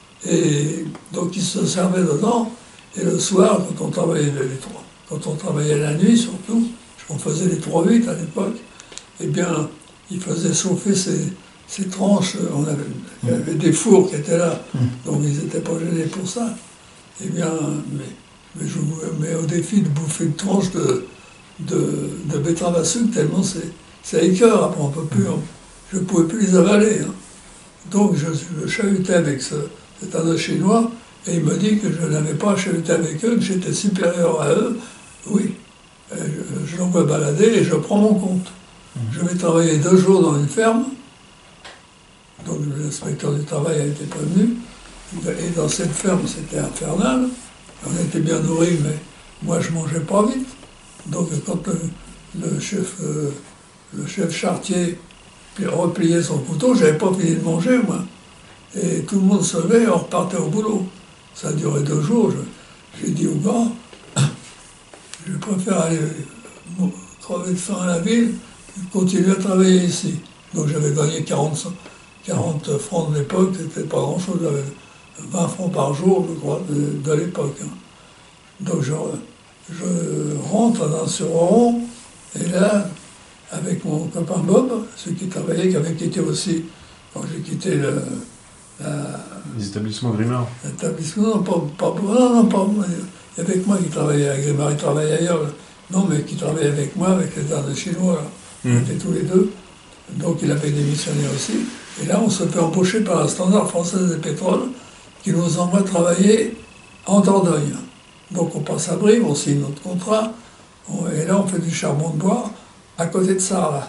et donc ils se servaient dedans. Et le soir, quand on travaillait les trois, quand on travaillait la nuit surtout, on faisait les trois huit à l'époque, eh bien, ils faisaient chauffer ces, ces tranches. On avait, il y avait des fours qui étaient là, donc ils n'étaient pas gênés pour ça. Eh bien, mais, mais je vous mets au défi de bouffer une tranche de, de, de betterave à sucre, tellement c'est. C'est écœur, après on peut plus, on, je ne pouvais plus les avaler. Hein. Donc je, je chahutais avec ce, cet Indochinois, et il me dit que je n'avais pas chahuté avec eux, que j'étais supérieur à eux. Oui, je, je l'envoie balader et je prends mon compte. Mmh. Je vais travailler deux jours dans une ferme, donc l'inspecteur du travail a été prévenu, et dans cette ferme c'était infernal, on était bien nourris, mais moi je ne mangeais pas vite. Donc quand le, le chef... Euh, Le chef charretier repliait son couteau, je n'avais pas fini de manger, moi. Et tout le monde se levait et on repartait au boulot. Ça a duré deux jours. J'ai dit au gars, je préfère aller crever de faim à la ville et continuer à travailler ici. Donc j'avais gagné quarante, quarante francs de l'époque, c'était pas grand-chose, j'avais vingt francs par jour, je crois, de, de l'époque. Hein. Donc je, je rentre dans ce rond, et là, avec mon copain Bob, celui qui travaillait, qui avait quitté aussi, quand j'ai quitté le, la, les établissements Grimard. L'établissement, non, pas, pas, non, non, pas moi. Il y avait que moi qui travaillait à Grimard, il travaillait ailleurs. Non, mais qui travaillait avec moi, avec les arts de chinois, là. Mmh. On était tous les deux. Donc il avait démissionné aussi. Et là, on se fait embaucher par la Standard Française des Pétroles, qui nous envoie travailler en Dordogne. Donc on passe à Brive, on signe notre contrat, on, et là on fait du charbon de bois, à côté de ça, là.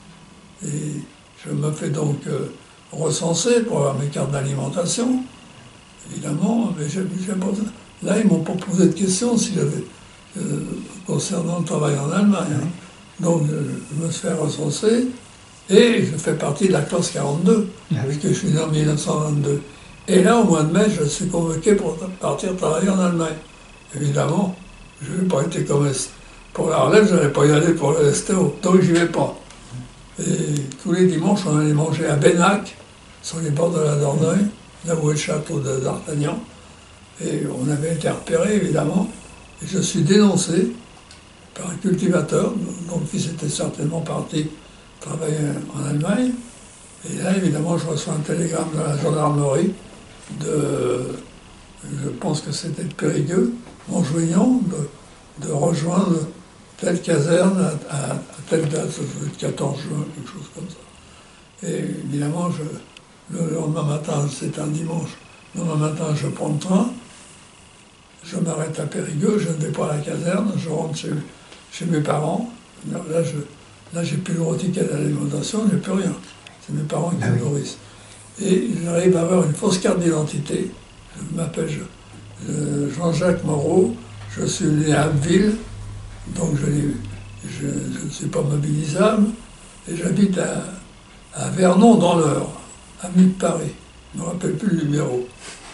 Et je me fais donc euh, recenser pour avoir mes cartes d'alimentation, évidemment, mais j'ai, j'ai pas... Là, ils ne m'ont pas posé de questions si j'avais, euh, concernant le travail en Allemagne. Hein. Donc, je, je me suis fait recenser, et je fais partie de la classe quarante-deux, ah oui. Puisque je suis né en mille neuf cent vingt-deux. Et là, au mois de mai, je suis convoqué pour partir travailler en Allemagne. Évidemment, je n'ai pas été comme... Pour la relève, je n'allais pas y aller pour le S T O, donc j'y vais pas. Et tous les dimanches, on allait manger à Benac, sur les bords de la Dordogne, là où est le château de d'Artagnan. Et on avait été repérés, évidemment. Et je suis dénoncé par un cultivateur, dont le fils était certainement parti travailler en Allemagne. Et là, évidemment, je reçois un télégramme de la gendarmerie, de, je pense que c'était de Périgueux, m'enjoignant de, de rejoindre telle caserne à, à, à telle date, le quatorze juin, quelque chose comme ça. Et évidemment, je, le lendemain matin, c'est un dimanche, le lendemain matin, je prends le train, je m'arrête à Périgueux, je ne vais pas à la caserne, je rentre chez, chez mes parents. Là, je, Là, j'ai plus le ticket d'alimentation, j'ai plus rien. C'est mes parents qui Ah me oui. nourrissent. Et j'arrive à avoir une fausse carte d'identité. Je m'appelle euh, Jean-Jacques Moreau, je suis né à Abbeville, donc je, je, je ne suis pas mobilisable, et j'habite à, à Vernon dans l'Eure, à mi de Paris. Je ne me rappelle plus le numéro.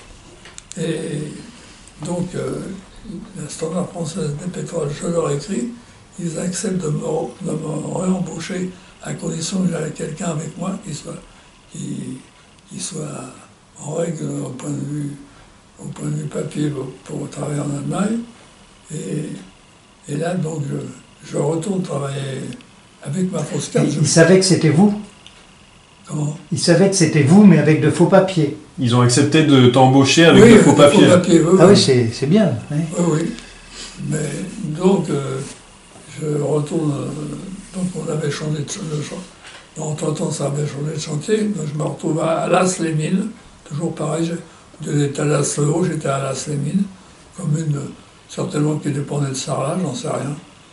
Et donc, euh, la Standard française des pétroles, je leur écris, ils acceptent de me, de me réembaucher à condition que j'aille quelqu'un avec moi qui soit, qui, qui soit en règle au point de vue, au point de vue papier pour, pour travailler en Allemagne. Et, et là, donc, je, je retourne travailler avec ma fausse carte. Ils savaient que c'était vous? Comment? Ils savaient que c'était vous, mais avec de faux papiers. Ils ont accepté de t'embaucher avec oui, de faux papiers. Faux papiers oui, Ah oui, oui, c'est c'est bien. Oui. oui, oui. Mais donc, euh, je retourne. Euh, donc, on avait changé de chantier. Entre-temps, ça avait changé de chantier. Donc, je me retrouve à Las-les-Mines. Toujours pareil. J'étais à Las-le-Haut, j'étais à Las-les-Mines. Commune, euh, certainement qui dépendait de Sarlat, j'en sais rien.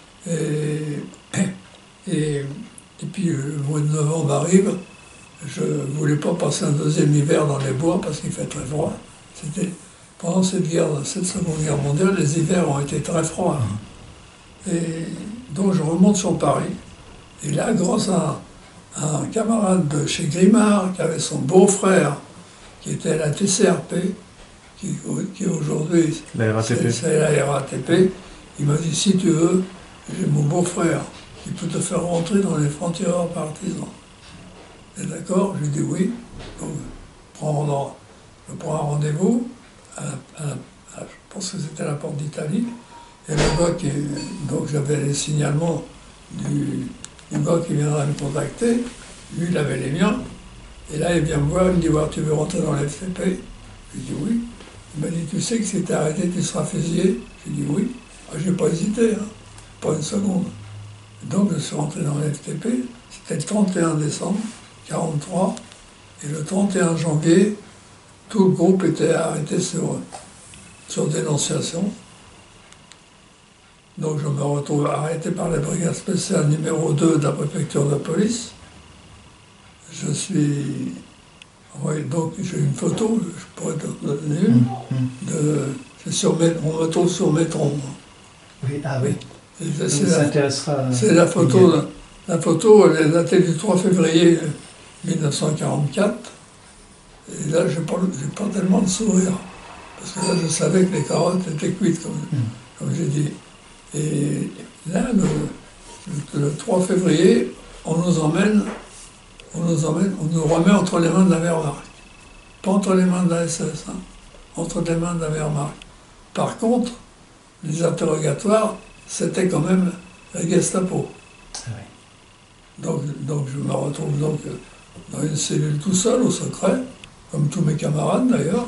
Et, et, et puis, le mois de novembre arrive. Je ne voulais pas passer un deuxième hiver dans les bois parce qu'il fait très froid. C'était, pendant cette, guerre, cette Seconde Guerre mondiale, les hivers ont été très froids. Et donc je remonte sur Paris. Et là, grâce à un, un camarade de chez Grimard, qui avait son beau-frère, qui était à la T C R P, qui, qui aujourd'hui, La R A T P. c'est la R A T P, il m'a dit, si tu veux, j'ai mon beau-frère qui peut te faire rentrer dans les francs-tireurs partisans. Et d'accord, je lui dis oui. Donc, je prends, je prends un rendez-vous, à la, à la, à, je pense que c'était à la porte d'Italie. Et le gars qui, donc j'avais les signalements du, du gars qui viendrait me contacter. Lui, il avait les miens. Et là, il vient me voir, il me dit, ouais, tu veux rentrer dans l'F T P? Je lui dis oui. Il m'a dit, tu sais que si t'es arrêté, tu seras fusillé? Je lui dis oui. Ah, je n'ai pas hésité, hein, pas une seconde. Donc, je suis rentré dans l'F T P, c'était le trente et un décembre. quarante-trois, et le trente et un janvier, tout le groupe était arrêté sur, sur dénonciation. Donc je me retrouve arrêté par la brigade spéciale numéro deux de la préfecture de police. Je suis... Oui, donc j'ai une photo, je pourrais te donner une, Mmh. de, c'est sur, on me trouve sur Métron. Oui, ah oui. Et Ça C'est vous la, intéressera. c'est la photo, la photo, elle est datée du trois février mille neuf cent quarante-quatre. Et là, je n'ai pas, j'ai pas tellement de sourire. Parce que là, je savais que les carottes étaient cuites, comme, Mm. comme j'ai dit. Et là, le, le trois février, on nous emmène, on nous emmène, on nous remet entre les mains de la Wehrmacht. Pas entre les mains de la S S, hein, entre les mains de la Wehrmacht. Par contre, les interrogatoires, c'était quand même la Gestapo. Ah oui. Donc, donc je me retrouve donc dans une cellule tout seul, au secret, comme tous mes camarades d'ailleurs.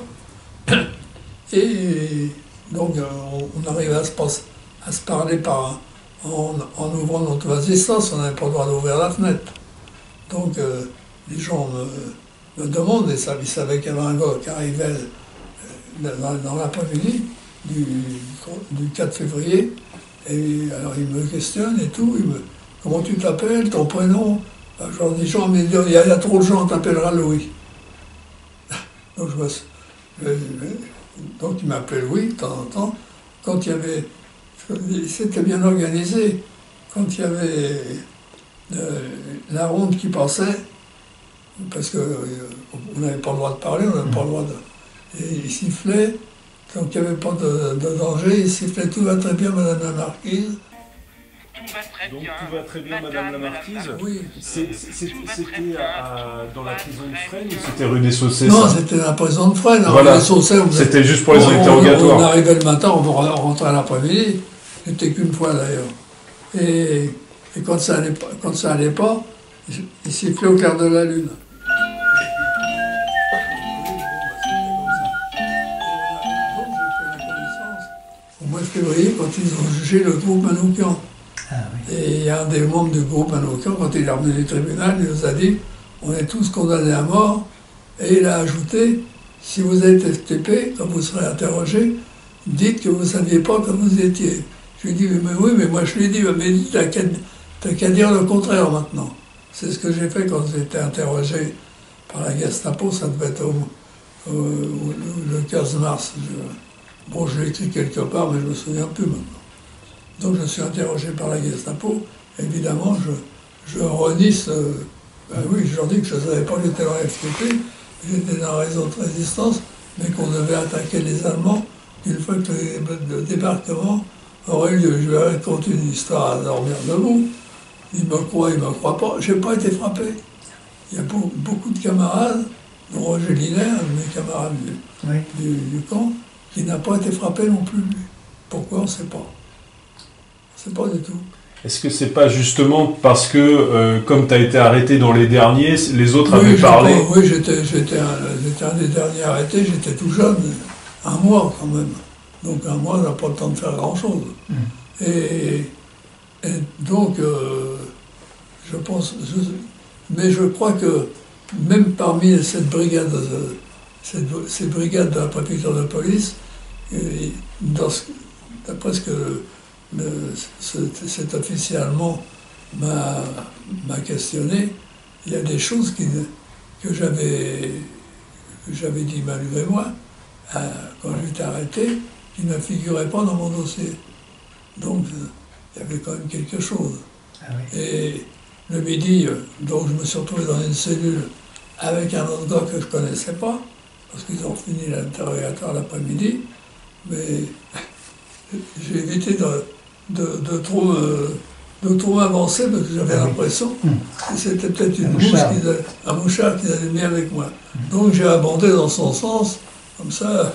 Et donc on, on arrive à se, passe, à se parler par, en, en ouvrant notre vasistas, on n'avait pas le droit d'ouvrir la fenêtre. Donc euh, les gens me, me demandent, et ça, ils savaient qu'il y avait un gars qui arrivait euh, dans, dans l'après-midi du, du quatre février, et alors ils me questionnent et tout, ils me, comment tu t'appelles, ton prénom? Ben, je leur dis Jean, mais il y, a, il y a trop de gens, on t'appellera Louis. Donc, je me, je, donc il m'appelait Louis de temps en temps. Quand il y avait, c'était bien organisé, quand il y avait euh, la ronde qui passait, parce qu'on euh, n'avait pas le droit de parler, on n'avait pas le droit de... Et il sifflait, quand il n'y avait pas de, de danger, il sifflait « Tout va très bien, Madame la Marquise ». Tout va très Donc bien. tout va très bien, Madame la Marquise. Oui. C'est- c'est- C'était à- dans la prison de Fresnes ou c'était rue des Saussets? Non, ça c'était la prison de Fresnes. Voilà. Les Saussets, on faisait- C'était juste pour les on- on- interrogatoires. On arrivait le matin, on rentrait à l'après-midi. C'était qu'une fois d'ailleurs. Et, et quand ça allait pas, quand ça allait pas, il sifflait au quart de la lune. Au mois de février, quand ils ont jugé le groupe Manoukian. Ah oui. Et il y a un des membres du groupe Manoukian, quand il est revenu du tribunal, il nous a dit on est tous condamnés à mort. Et il a ajouté si vous êtes F T P, quand vous serez interrogé, dites que vous ne saviez pas que vous étiez. Je lui ai dit mais oui, mais moi je lui ai dit mais dites à quelle, t'as qu'à dire le contraire maintenant. C'est ce que j'ai fait quand j'ai été interrogé par la Gestapo, ça devait être au, au, au, le quinze mars. Je, bon, je l'ai écrit quelque part, mais je ne me souviens plus maintenant. Donc je suis interrogé par la Gestapo. Évidemment, je, je renie ce... Ben oui, je leur dis que je ne savais pas que j'étais dans la F T P, j'étais dans un réseau de résistance, mais qu'on devait attaquer les Allemands une fois que le débarquement aurait eu lieu. Je lui raconte une histoire à dormir debout. Il me croit, il ne me croit pas. Je n'ai pas été frappé. Il y a beaucoup de camarades, dont Roger Linaire, un de mes camarades du, oui. du, du camp, qui n'a pas été frappé non plus. Pourquoi, on ne sait pas. On ne sait pas du tout. Est-ce que c'est pas justement parce que, euh, comme tu as été arrêté dans les derniers, les autres oui, avaient parlé pas, Oui, j'étais, j'étais, un, j'étais un des derniers arrêtés, j'étais tout jeune, un mois quand même. Donc un mois, on n'a pas le temps de faire grand-chose. Mm. Et, et donc, euh, je pense... Je, mais je crois que même parmi cette brigade, cette, ces brigades de la préfecture de police, d'après ce que le, cet, cet officier allemand m'a, m'a questionné, il y a des choses qui, que j'avais, que j'avais dit malgré moi, à, quand j'étais arrêté, qui ne figuraient pas dans mon dossier. Donc, il y avait quand même quelque chose. Ah oui. Et le midi, donc je me suis retrouvé dans une cellule avec un autre gars que je ne connaissais pas, parce qu'ils ont fini l'interrogatoire l'après-midi, mais j'ai évité de, de, de, trop, de trop avancer parce que j'avais ah oui. l'impression mmh. que c'était peut-être une mouche, qu'ils avaient, un mouchard qu'ils avaient mis avec moi. Mmh. Donc j'ai abondé dans son sens, comme ça,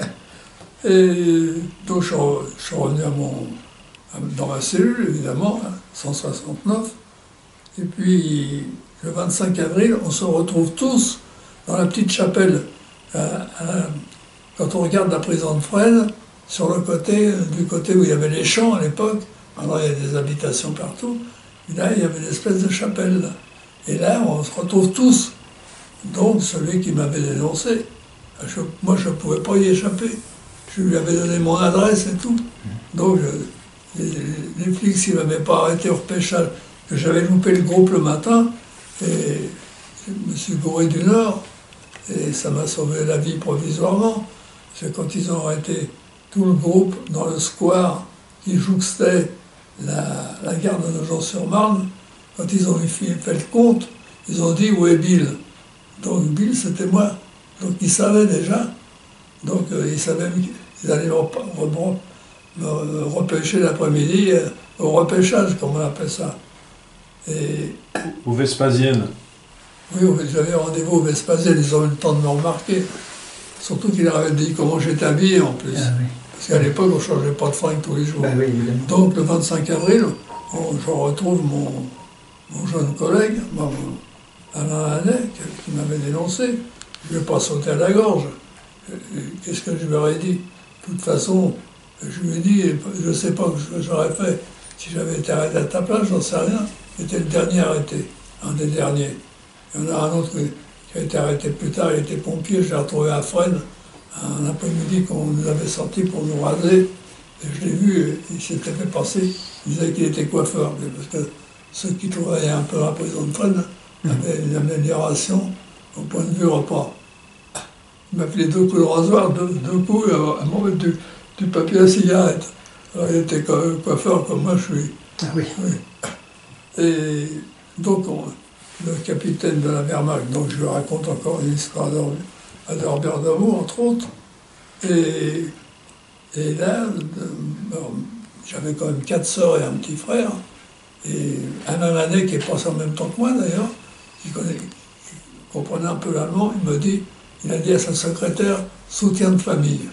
et donc je suis, je suis revenu à mon, dans ma cellule, évidemment, cent soixante-neuf. Et puis, le vingt-cinq avril, on se retrouve tous dans la petite chapelle. Euh, euh, quand on regarde la prison de Fresnes, sur le côté, du côté où il y avait les champs à l'époque, maintenant il y a des habitations partout, et là, il y avait une espèce de chapelle. Là. Et là, on se retrouve tous. Donc, celui qui m'avait dénoncé, je, moi, je ne pouvais pas y échapper. Je lui avais donné mon adresse et tout. Donc, je, les, les flics, s'ils ne m'avaient pas arrêté au repêchage, que j'avais loupé le groupe le matin, et je me suis bourré du Nord, et ça m'a sauvé la vie provisoirement. C'est quand ils ont arrêté tout le groupe dans le square qui jouxtait la, la gare de Nogent-sur-Marne, quand ils ont fait le compte, ils ont dit « Où est Bill ?» Donc Bill, c'était moi. Donc ils savaient déjà. Donc euh, ils savaient qu'ils allaient me, me, me repêcher l'après-midi, euh, au repêchage, comme on appelle ça. Et, au Vespasienne. Oui, j'avais rendez-vous au Vespasienne, ils ont eu le temps de me remarquer. Surtout qu'il avait dit comment j'étais habillé en plus. Ah, oui. Parce qu'à l'époque, on ne changeait pas de fringues tous les jours. Ben oui, donc le vingt-cinq avril, on, je retrouve mon, mon jeune collègue, mon, Alain Hannet, qui m'avait dénoncé. Je ne vais pas sauter à la gorge. Qu'est-ce que je lui aurais dit? De toute façon, je lui ai dit, je ne sais pas ce que j'aurais fait si j'avais été arrêté à ta place, j'en sais rien. J'étais le dernier arrêté, un des derniers. Il y en a un autre qui a été arrêté plus tard, il était pompier, je l'ai retrouvé à Fresnes, un après-midi qu'on nous avait sorti pour nous raser. Et je l'ai vu, il s'était fait passer, il disait qu'il était coiffeur, parce que ceux qui travaillaient un peu à la prison de Fresnes avaient une amélioration au point de vue repas. Il m'a fait deux coups de rasoir, deux, deux coups, à m'en mettre du, du papier à cigarette. Alors, il était coiffeur comme moi je suis. Ah oui. oui. Et donc, on, le capitaine de la Wehrmacht, donc je lui raconte encore une histoire à Norbert Damour, entre autres. Et, et là, j'avais quand même quatre sœurs et un petit frère. Et un Année qui est passé en même temps que moi d'ailleurs, qui, connaît, qui comprenait un peu l'allemand, il me dit, il a dit à sa secrétaire, soutien de famille.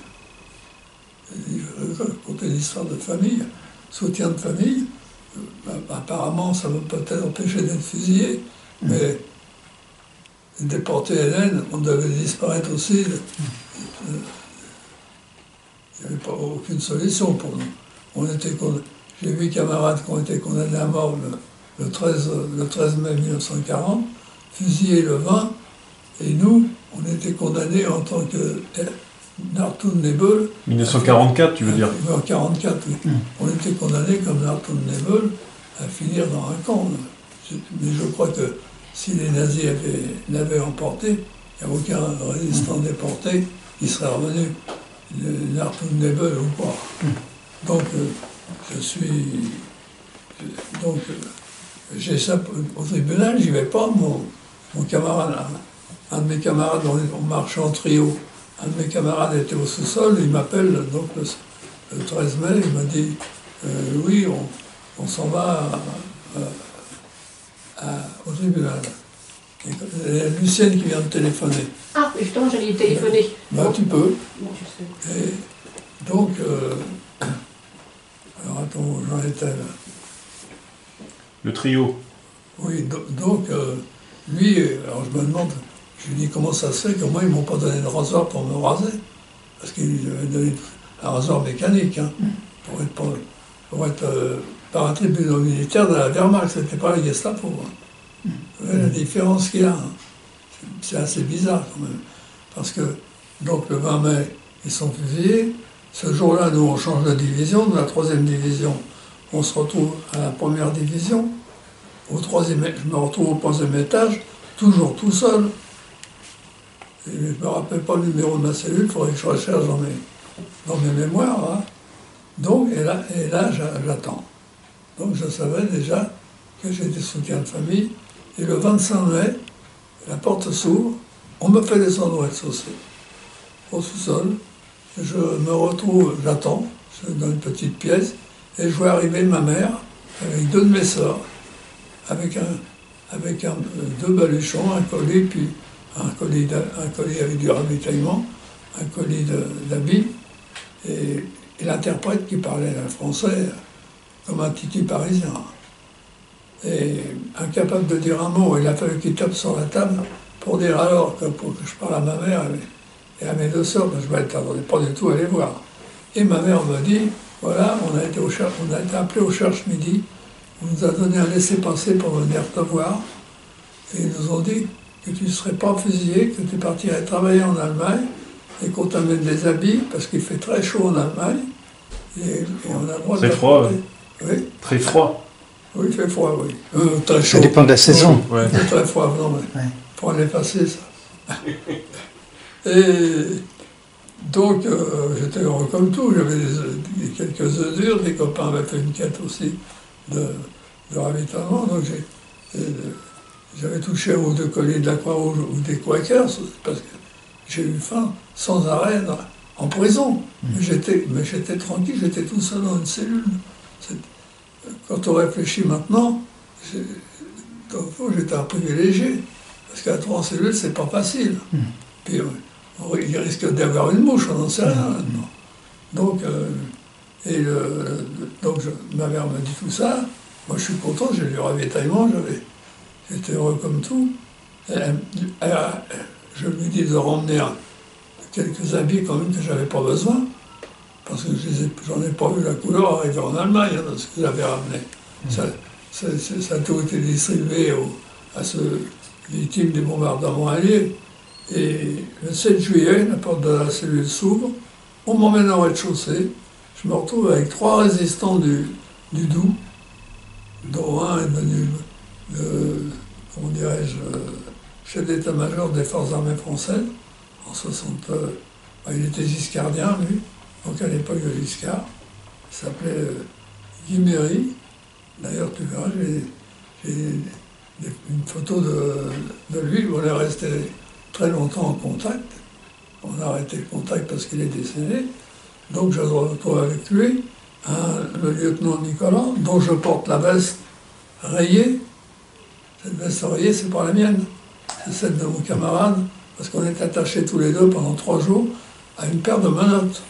Je racontais l'histoire de famille, soutien de famille. Apparemment, ça m'a peut-être empêché d'être fusillé, mmh. mais déporté Hélène, on devait disparaître aussi. Il n'y avait pas aucune solution pour nous. On était, j'ai huit camarades qui ont été condamnés à mort le, le, treize, le treize mai mille neuf cent quarante, fusillés le vingt, et nous, on était condamnés en tant que Nartoun-Nebel. mille neuf cent quarante-quatre, tu veux dire? En mille neuf cent quarante-quatre, oui. Mmh. On était condamnés comme Nartoun-Nebel à finir dans un camp. Mais je crois que si les nazis avaient, l'avaient emporté, il n'y a aucun résistant déporté qui serait revenu, Nartun-Nebel ou quoi. Donc, euh, je suis... Donc, euh, j'ai ça au tribunal, j'y vais pas. Mon, mon camarade, un, un de mes camarades, on, on marchait en trio. Un de mes camarades était au sous-sol, il m'appelle donc le, le treize mai, il m'a dit euh, oui, on, on s'en va à, à, à, au tribunal. Et, et Lucienne qui vient de téléphoner. Ah, justement, j'allais téléphoner. Bah, bon. Tu peux. Bon, je sais. Et donc, euh, alors attends, où j'en étais là. Le trio. Oui, do, donc, euh, lui, alors je me demande, je lui dis comment ça se fait que moi, ils ne m'ont pas donné de rasoir pour me raser. Parce qu'ils avaient donné un rasoir mécanique, hein, pour être, pour, pour être euh, par un tribunal militaire de la Wehrmacht, c'était pas la Gestapo. Hein. Vous voyez la différence qu'il y a. Hein. C'est assez bizarre quand même. Parce que, donc le vingt mai, ils sont fusillés. Ce jour-là, nous, on change de division, de la troisième division. On se retrouve à la première division. Au troisième, je me retrouve au troisième étage, toujours tout seul. Et je ne me rappelle pas le numéro de ma cellule, il faudrait que je recherche dans mes, dans mes mémoires. Hein. Donc, et là, et là j'attends. Donc je savais déjà que j'ai des soutiens de famille. Et le vingt-cinq mai, la porte s'ouvre, on me fait descendre au rez-de-chaussée, au sous-sol. Je me retrouve, j'attends, dans une petite pièce, et je vois arriver ma mère avec deux de mes sœurs, avec, un, avec un, deux baluchons, un colis, puis un colis, un colis avec du ravitaillement, un colis d'habits, et, et l'interprète qui parlait français comme un titi parisien. Et incapable de dire un mot, il a fallu qu'il tape sur la table pour dire alors que, pour que je parle à ma mère et à mes deux sœurs, parce que je ne m'attendais pas du tout à les voir. Et ma mère me dit, voilà, on a été, au cher- on a été appelé au cherche-midi, on nous a donné un laissez-passer pour venir te voir, et ils nous ont dit que tu ne serais pas fusillé, que tu partirais travailler en Allemagne, et qu'on t'amène des habits, parce qu'il fait très chaud en Allemagne, et, et on a le droit de... Très froid, ouais. Oui. Très froid. Oui, il fait froid, oui. Euh, très chaud. Ça dépend de la saison. Ouais. C'est très froid, non, mais Ouais. pour aller passer ça. Et donc, euh, j'étais heureux comme tout. J'avais des, des- quelques œufs durs, des copains avaient fait une quête aussi de, de ravitaillement. Donc, j'ai, euh, j'avais touché aux deux colliers de la Croix-Rouge ou des Quakers, parce que j'ai eu faim sans arrêt dans- en prison. Mais j'étais, mais j'étais tranquille, j'étais tout seul dans une cellule. C'est- Quand on réfléchit maintenant, j'ai- au fond, j'étais un privilégié. Parce qu'à trois cellules, c'est pas facile. Puis, euh, on- il risque d'y avoir une mouche, on n'en sait rien maintenant. Donc, euh, et le, donc je- ma mère m'a dit tout ça. Moi, je suis content, j'ai du ravitaillement, j'avais, j'étais heureux comme tout. Et elle- elle- je lui dis de ramener un- quelques habits quand même que j'avais pas besoin. Parce que je les ai- j'en ai pas vu la couleur arriver en Allemagne, hein, dans ce que j'avais ramené. Ça, ça, ça- ça a tout été distribué au- à ceux victimes des bombardements alliés. Et le sept juillet, la porte de la cellule s'ouvre, on m'emmène au rez-de-chaussée, je me retrouve avec trois résistants du, du Doubs, dont un est devenu le, comment dirais-je, le chef d'état-major des forces armées françaises, en soixante. Euh, bah, il était giscardien, lui. Donc à l'époque de Giscard, il s'appelait euh, Guy Méry. D'ailleurs, tu verras, j'ai, j'ai des- une photo de, de lui, on est resté très longtemps en contact. On a arrêté le contact parce qu'il est décédé. Donc je me retrouve avec lui, hein, le lieutenant Nicolas, dont je porte la veste rayée. Cette veste rayée, c'est pas la mienne, c'est celle de mon camarade, parce qu'on est attachés tous les deux pendant trois jours à une paire de menottes.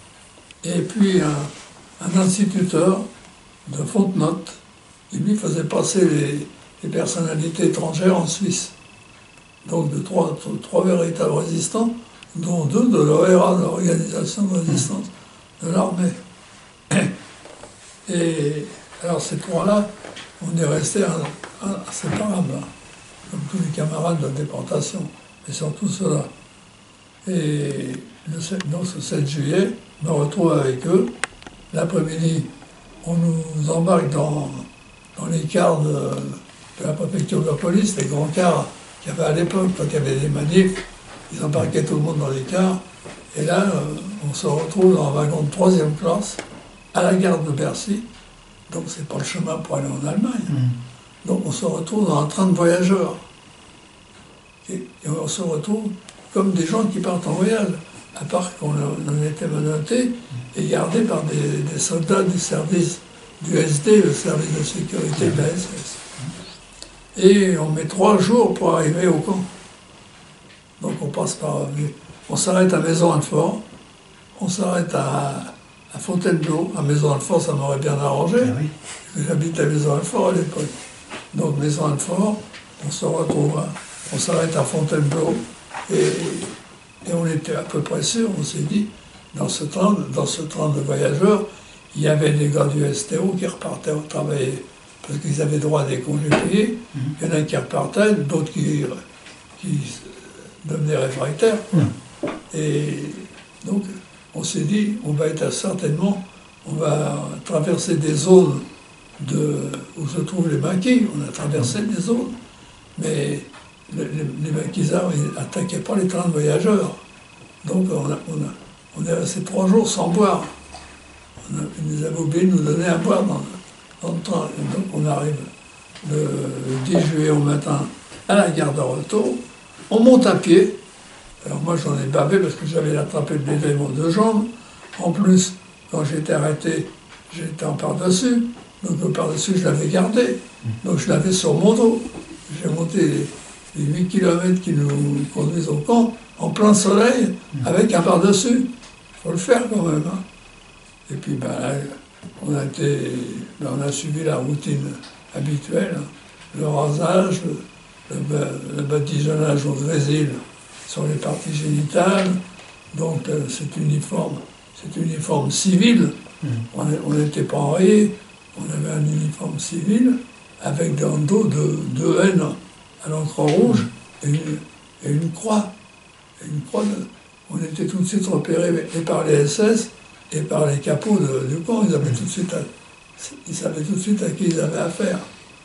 Et puis un, un instituteur de Fontenotte, qui lui faisait passer les, les personnalités étrangères en Suisse. Donc de trois, trois véritables résistants, dont deux de l'O R A, de l'Organisation de résistance de l'armée. Et alors ces trois-là, on est restés inséparables, hein, comme tous les camarades de la déportation, mais surtout ceux-là. Et le sept, donc ce sept juillet, je me retrouve avec eux. L'après-midi, on nous embarque dans, dans les cars de, de la préfecture de la police, les grands cars qu'il y avait à l'époque, quand il y avait des manifs, ils embarquaient tout le monde dans les cars. Et là, euh, on se retrouve dans un wagon de troisième classe, à la gare de Bercy. Donc c'est pas le chemin pour aller en Allemagne. Mm. Donc on se retrouve dans un train de voyageurs. Et, et on se retrouve comme des gens qui partent en voyage, à part qu'on on était menottés et gardés par des, des soldats du service du S D, le service de sécurité de la S S. Et on met trois jours pour arriver au camp. Donc on passe par... On s'arrête à Maison-Alfort, on s'arrête à, à Fontainebleau. À Maison-Alfort, ça m'aurait bien arrangé. Ah oui. J'habite à Maison-Alfort à l'époque. Donc Maison-Alfort, on se retrouve, à- on s'arrête à Fontainebleau et, et on était à peu près sûr, on s'est dit, dans ce train, dans ce train de voyageurs, il y avait des gars du S T O qui repartaient au travail parce qu'ils avaient droit à des congés payés. Il y en a qui repartaient, d'autres qui, qui devenaient réfractaires. Et donc, on s'est dit, on va être certainement, on va traverser des zones de, où se trouvent les maquis. On a traversé des zones, mais les, les maquisards n'attaquaient pas les trains de voyageurs. Donc, on, a, on, a, on est resté trois jours sans boire. On a, ils nous avaient oublié de nous donner à boire dans, dans le train. Et donc, on arrive le dix juillet au matin à la gare de retour. On monte à pied. Alors moi j'en ai bavé parce que j'avais attrapé le bébé mon deux jambes. En plus, quand j'étais arrêté, j'étais en par-dessus. Donc le par-dessus, je l'avais gardé. Donc je l'avais sur mon dos. J'ai monté les, les huit kilomètres qui nous conduisent au camp en plein soleil avec un par-dessus. Il faut le faire quand même. Hein. Et puis ben, là, on, a été, ben, on a suivi la routine habituelle. Hein. Le rasage, le, le, le badigeonnage au Brésil sur les parties génitales, donc euh, cet uniforme, cet uniforme civil, mmh. on n'était pas enrayés, on avait un uniforme civil avec dans le dos de, deux N à l'encre rouge et une, et une croix. Et une croix de, on était tout de suite repérés et par les S S et par les capots de, du camp, ils, avaient tout de suite à, ils savaient tout de suite à qui ils avaient affaire.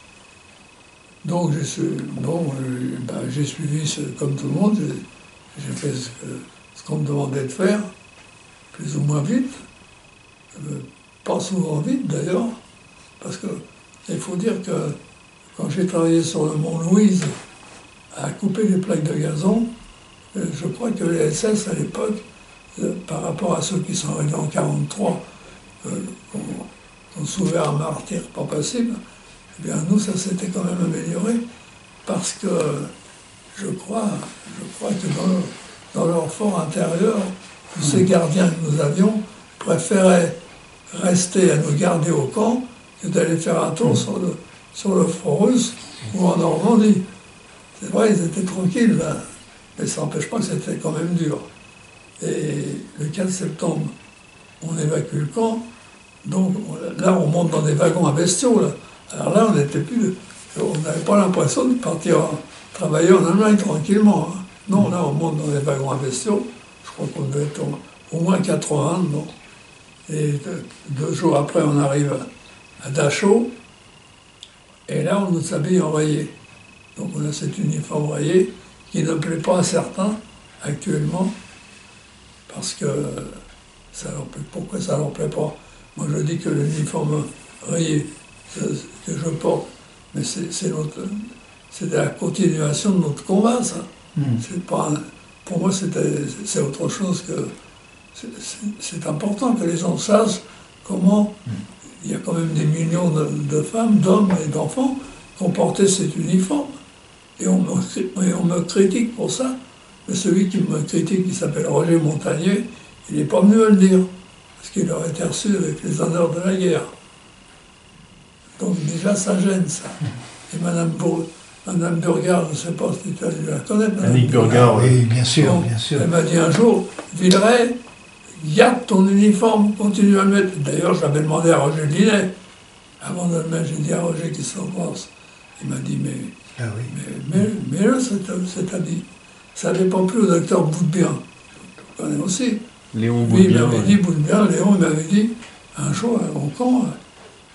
Donc j'ai bon, euh, ben, j'ai suivi ce, comme tout le monde, j'ai fait ce, ce qu'on me demandait de faire, plus ou moins vite, euh, pas souvent vite d'ailleurs, parce qu'il faut dire que quand j'ai travaillé sur le Mont Louise à couper les plaques de gazon, euh, je crois que les S S à l'époque, euh, par rapport à ceux qui sont arrivés en quarante-trois, euh, qu'on qu souvait un martyr pas possible, eh bien nous ça s'était quand même amélioré, parce que je crois, je crois que dans, dans leur fort intérieur, tous ces gardiens que nous avions préféraient rester à nous garder au camp que d'aller faire un tour sur le, sur le front russe ou en Normandie. C'est vrai, ils étaient tranquilles, là, mais ça n'empêche pas que c'était quand même dur. Et le quatre septembre, on évacue le camp, donc on, là on monte dans des wagons à bestiaux. Là. Alors là, on n'était plus, on n'avait pas l'impression de partir en, travailler en Allemagne tranquillement. Hein. Non, là on monte dans des wagons à bestiaux, je crois qu'on devait être au, au moins quatre-vingts, non. Et deux, deux jours après, on arrive à, à Dachau, et là on nous habille en rayé. Donc on a cet uniforme rayé qui ne plaît pas à certains actuellement, parce que ça leur plaît. Pourquoi ça leur plaît pas? Moi je dis que l'uniforme rayé que je porte, mais c'est notre, c'est la continuation de notre combat, ça. Mmh. C'est pas un, pour moi c'est autre chose que c'est important que les gens sachent comment mmh. il y a quand même des millions de, de femmes, d'hommes et d'enfants qui ont porté cet uniforme. Et on, me, et on me critique pour ça. Mais celui qui me critique, qui s'appelle Roger Montagnier, il n'est pas venu à le dire, parce qu'il aurait été reçu avec les honneurs de la guerre. Donc déjà, ça gêne, ça. Et Madame, Bour Madame Burgard, je ne sais pas si tu as dû la connaître, Madame Annick Burgard, oui, bien sûr, donc, bien sûr. Elle m'a dit un jour, Villeray, garde ton uniforme, continue à le mettre. D'ailleurs, j'avais demandé à Roger Linet, avant de le mettre, j'ai dit à Roger qui s'en pense. Il m'a dit, mais, ah oui. mais, mais, mais là, c'est habit. Ça n'avait pas plu au docteur Boudebien, je le connais aussi. Léon Lui, il Boudebien. m'avait dit, Boudebien, Léon, il m'avait dit, un jour, au camp,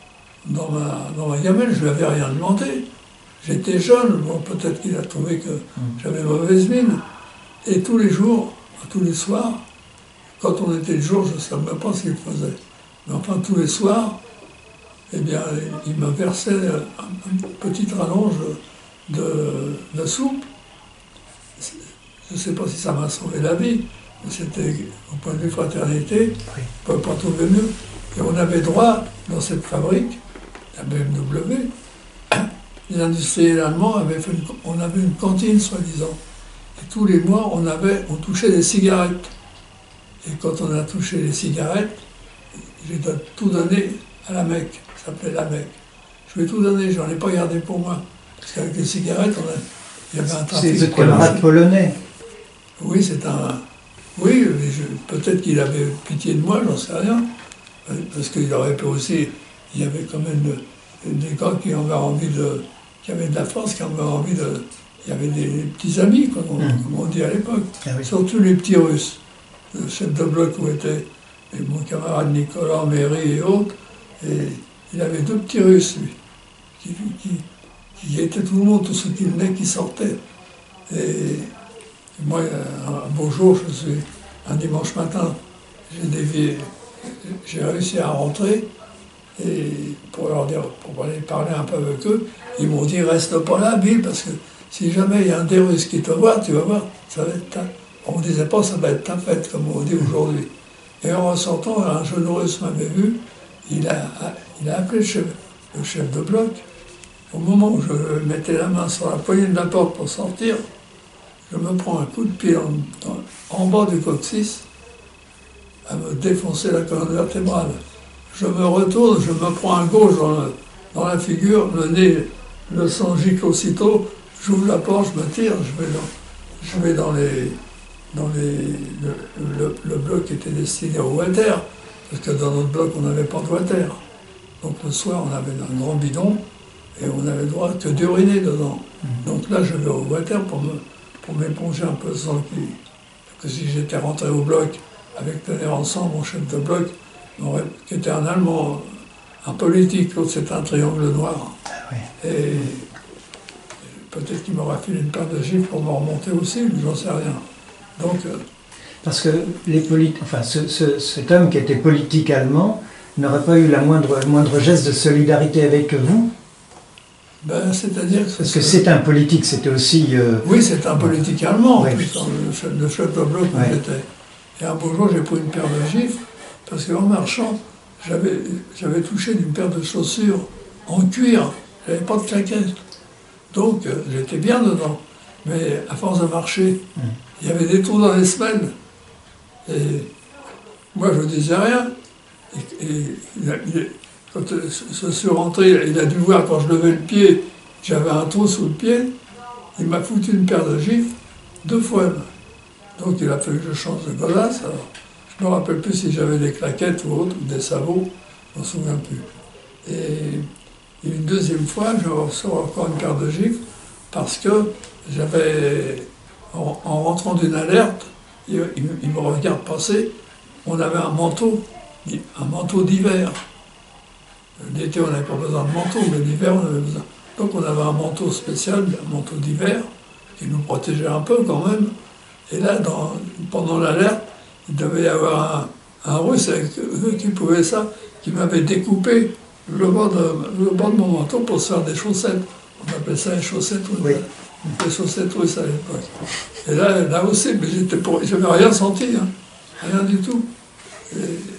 dans ma, dans ma gamelle, je ne lui avais rien demandé. J'étais jeune, bon, peut-être qu'il a trouvé que j'avais mauvaise mine. Et tous les jours, tous les soirs, quand on était le jour, je ne savais même pas ce qu'il faisait. Mais enfin, tous les soirs, eh bien, il me versait une petite rallonge de, de soupe. Je ne sais pas si ça m'a sauvé la vie, mais c'était, au point de vue fraternité, on ne peut pas trouver mieux. Et on avait droit, dans cette fabrique, la B M W, les industriels allemands avaient fait une, on avait une cantine, soi-disant. Et tous les mois, on, avait, on touchait des cigarettes. Et quand on a touché les cigarettes, j'ai tout donné à la Mecque. Ça s'appelait la Mecque. Je lui ai tout donné, je n'en ai pas gardé pour moi. Parce qu'avec les cigarettes, on a, il y avait un trafic. C'est votre camarade polonais. Oui, c'est un... Oui, peut-être qu'il avait pitié de moi, j'en sais rien. Parce qu'il aurait pu aussi... Il y avait quand même des gars qui avaient envie de... qui avaient de la force, qui avaient envie de... Il y avait des, des petits amis, comme on, mmh. comme on dit à l'époque. Ah oui. Surtout les petits Russes. Le chef de bloc où était et mon camarade Nicolas Méry et autres. Et il avait deux petits Russes, lui, qui, qui, qui étaient tout le monde, tous ceux qui venaient, qui sortaient. Et, et moi, un beau jour, je suis, un dimanche matin, j'ai dévié, j'ai réussi à rentrer, et pour leur dire, pour aller parler un peu avec eux, ils m'ont dit, reste pas là, Bill, parce que si jamais il y a un des Russes qui te voit, tu vas voir, ça va être ta... On ne disait pas, ça va être ta fête, comme on dit aujourd'hui. Et en ressortant, un jeune Russe m'avait vu, il a, il a appelé le chef, le chef de bloc. Au moment où je mettais la main sur la poignée de la porte pour sortir, je me prends un coup de pied en, en, en bas du coccyx à me défoncer la colonne vertébrale. Je me retourne, je me prends un gauche dans, le, dans la figure, le nez, le sang gicle aussitôt, j'ouvre la porte, je me tire, je vais dans, je vais dans les... Dans les, le, le, le bloc était destiné au water, parce que dans notre bloc, on n'avait pas de water. Donc le soir, on avait un grand bidon, et on n'avait le droit que d'uriner dedans. Mmh. Donc là, je vais au water pour me, pour m'éponger un peu le sang qui... Parce que si j'étais rentré au bloc avec Tenez ensemble, mon chef de bloc, qui était un Allemand, un politique, l'autre c'était un triangle noir. Ah oui. Et peut-être qu'il m'aurait filé une paire de gifles pour me remonter aussi, mais j'en sais rien. Donc, euh... Parce que les polit... enfin, ce, ce, cet homme qui était politique allemand n'aurait pas eu la moindre, le moindre geste de solidarité avec vous? Ben, c'est-à-dire que... Parce que c'est un politique, c'était aussi... Euh... Oui, c'est un politique allemand, oui. en plus, le chef, le chef de bloc où oui. j'étais. Et un beau jour, j'ai pris une paire de gifles, parce qu'en marchant, j'avais, j'avais touché d'une paire de chaussures en cuir, j'avais pas de claquettes. Donc, euh, j'étais bien dedans. Mais à force de marcher, mmh. il y avait des trous dans les semelles. Et moi, je ne disais rien. Et, et il a, il, quand je suis rentré, il a dû voir quand je levais le pied, j'avais un trou sous le pied. Il m'a foutu une paire de gifles, deux fois. Donc il a fallu que je change de godasse. Alors, je ne me rappelle plus si j'avais des claquettes ou autre, ou des sabots, je ne m'en souviens plus. Et, et une deuxième fois, je reçois encore une paire de gifles, parce que j'avais, en, en rentrant d'une alerte, il, il, il me regarde passer, on avait un manteau, un manteau d'hiver. L'été, on n'avait pas besoin de manteau, mais l'hiver, on avait besoin. Donc on avait un manteau spécial, un manteau d'hiver, qui nous protégeait un peu quand même. Et là, dans, pendant l'alerte, il devait y avoir un, un Russe avec eux qui pouvait ça, qui m'avait découpé le bord, de, le bord de mon manteau pour se faire des chaussettes. On appelait ça les chaussettes russes. Oui. Des chaussettes russes à l'époque. Et là, là aussi, mais j'étais pour, je n'avais rien senti, hein, rien du tout. Et,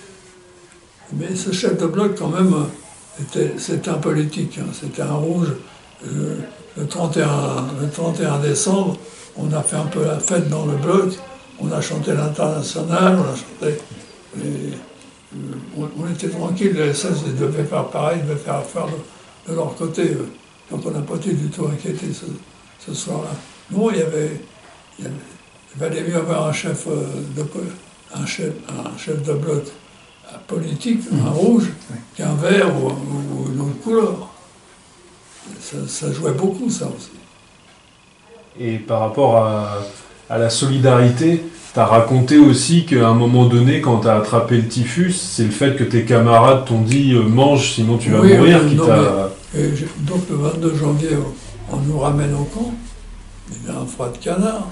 mais ce chef de bloc, quand même, était, c'était un politique, hein, c'était un rouge. Le, le, trente et un, le trente et un décembre, on a fait un peu la fête dans le bloc, on a chanté l'Internationale, on a chanté... Les, on, on était tranquille, les S S ils devaient faire pareil, ils devaient faire affaire de, de leur côté. Donc on n'a pas été du tout inquiété ce, ce soir-là. Non, il y avait... Il, y avait, il valait mieux avoir un chef de, un chef, un chef de bloc politique, mmh. un rouge, oui. qu'un vert ou, ou, ou une autre couleur. Ça, ça jouait beaucoup, ça aussi. Et par rapport à, à la solidarité, t'as raconté aussi qu'à un moment donné, quand t'as attrapé le typhus, c'est le fait que tes camarades t'ont dit euh, mange, sinon tu vas Oui, mourir, oui, qui non, t'a. Et je- donc le vingt-deux janvier, on nous ramène au camp. Il y a un froid de canard.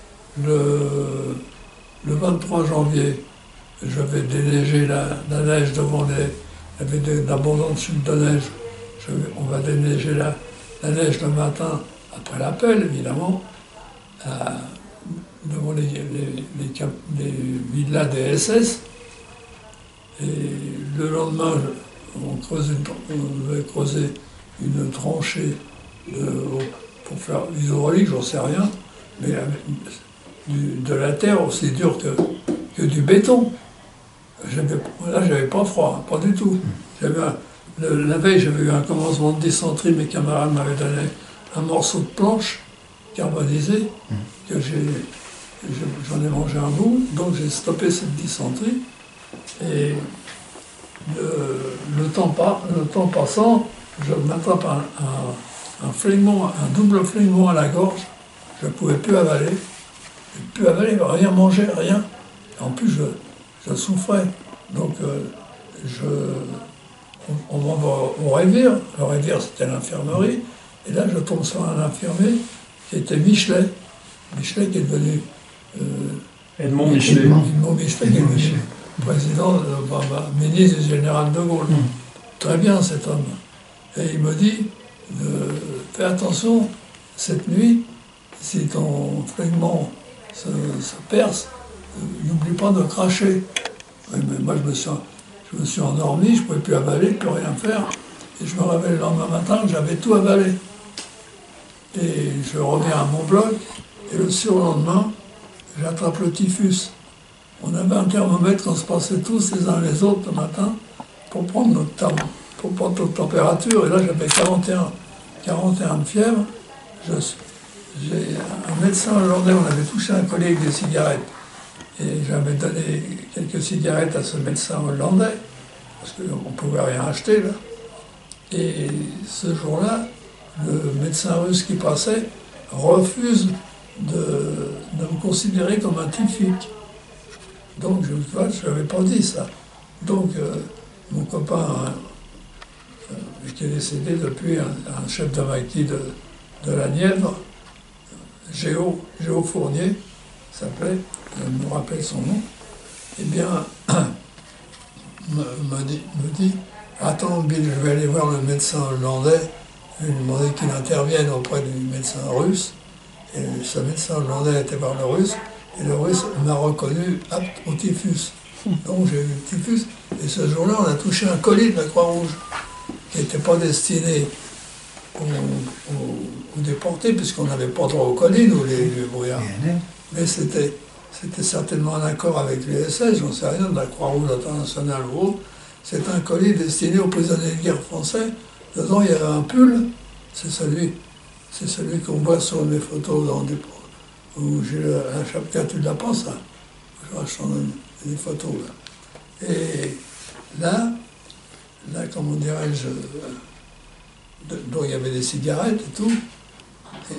Le, le vingt-trois janvier, je vais déneiger la, la neige devant les. Il y avait de- d'abondantes chutes de neige. Je vais- on va déneiger la, la neige le matin, après l'appel évidemment, à- devant les, les, les, cap- les villas des S S. Et le lendemain, je- on, creuse une, on devait creuser une tranchée de, pour faire l'hydraulique, j'en sais rien, mais avec du- de la terre aussi dure que, que du béton. J'avais- Là, j'avais pas froid, pas du tout. J'avais un- le- la veille, j'avais eu un commencement de dysenterie, mes camarades m'avaient donné un morceau de planche carbonisé, que j'ai, je- j'en ai mangé un bout, donc j'ai stoppé cette dysenterie. Et le, le temps, par- le temps passant, je m'attrape un, un, un flinguement, un double flinguement à la gorge. Je ne pouvais plus avaler. Je ne pouvais plus avaler, rien manger, rien. En plus, je, je souffrais. Donc, euh, je, on, on m'envoie au Révire. Le Révire, c'était l'infirmerie. Et là, je tombe sur un infirmier qui était Michelet. Michelet qui est devenu... euh, Edmond Michelet. Edmond. Edmond Michelet, qui est Edmond devenu Michelet. président, euh, bah, bah, ministre du général de Gaulle. Mm. Très bien cet homme. Et il me dit, euh, fais attention, cette nuit, si ton flinguement se, se perce, euh, n'oublie pas de cracher. Oui, mais moi, je me suis, je me suis endormi, je ne pouvais plus avaler, plus rien faire. Et je me réveille le lendemain matin, j'avais tout avalé. Et je reviens à mon bloc, et le surlendemain, j'attrape le typhus. On avait un thermomètre qu'on se passait tous les uns les autres le matin pour prendre notre, terme- pour prendre notre température. Et là, j'avais quarante et un, quarante et un de fièvre. Je- J'ai un médecin hollandais, on avait touché un collier avec des cigarettes. Et j'avais donné quelques cigarettes à ce médecin hollandais, parce qu'on ne pouvait rien acheter là. Et ce jour-là, le médecin russe qui passait refuse de, de me considérer comme un typhique. Donc, je ne l'avais pas dit ça. Donc, euh, mon copain, euh, qui est décédé depuis, un, un chef de maquis de, de la Nièvre, Géo, Géo Fournier, s'appelait, je me rappelle son nom, eh bien, me, me dit, me dit, attends Bill, je vais aller voir le médecin hollandais, je vais lui demander qu'il intervienne auprès du médecin russe. Et ce médecin hollandais était voir le russe, et le russe m'a reconnu apte au typhus. Donc j'ai eu le typhus, et ce jour-là, on a touché un colis de la Croix-Rouge, qui n'était pas destiné aux, aux- aux déportés, puisqu'on n'avait pas droit au colis, nous, les, les brouillards. Mais c'était, c'était certainement un accord avec les S S, j'en sais rien, de la Croix-Rouge internationale ou autre. C'est un colis destiné aux prisonniers de guerre français. Dedans, il y avait un pull, c'est celui, c'est celui qu'on voit sur mes photos dans des, où j'ai le- un chapka, tu l'as pas, ça? Je je t'en donne des photos, là. Et là, là, comment dirais-je, de- dont il y avait des cigarettes et tout, et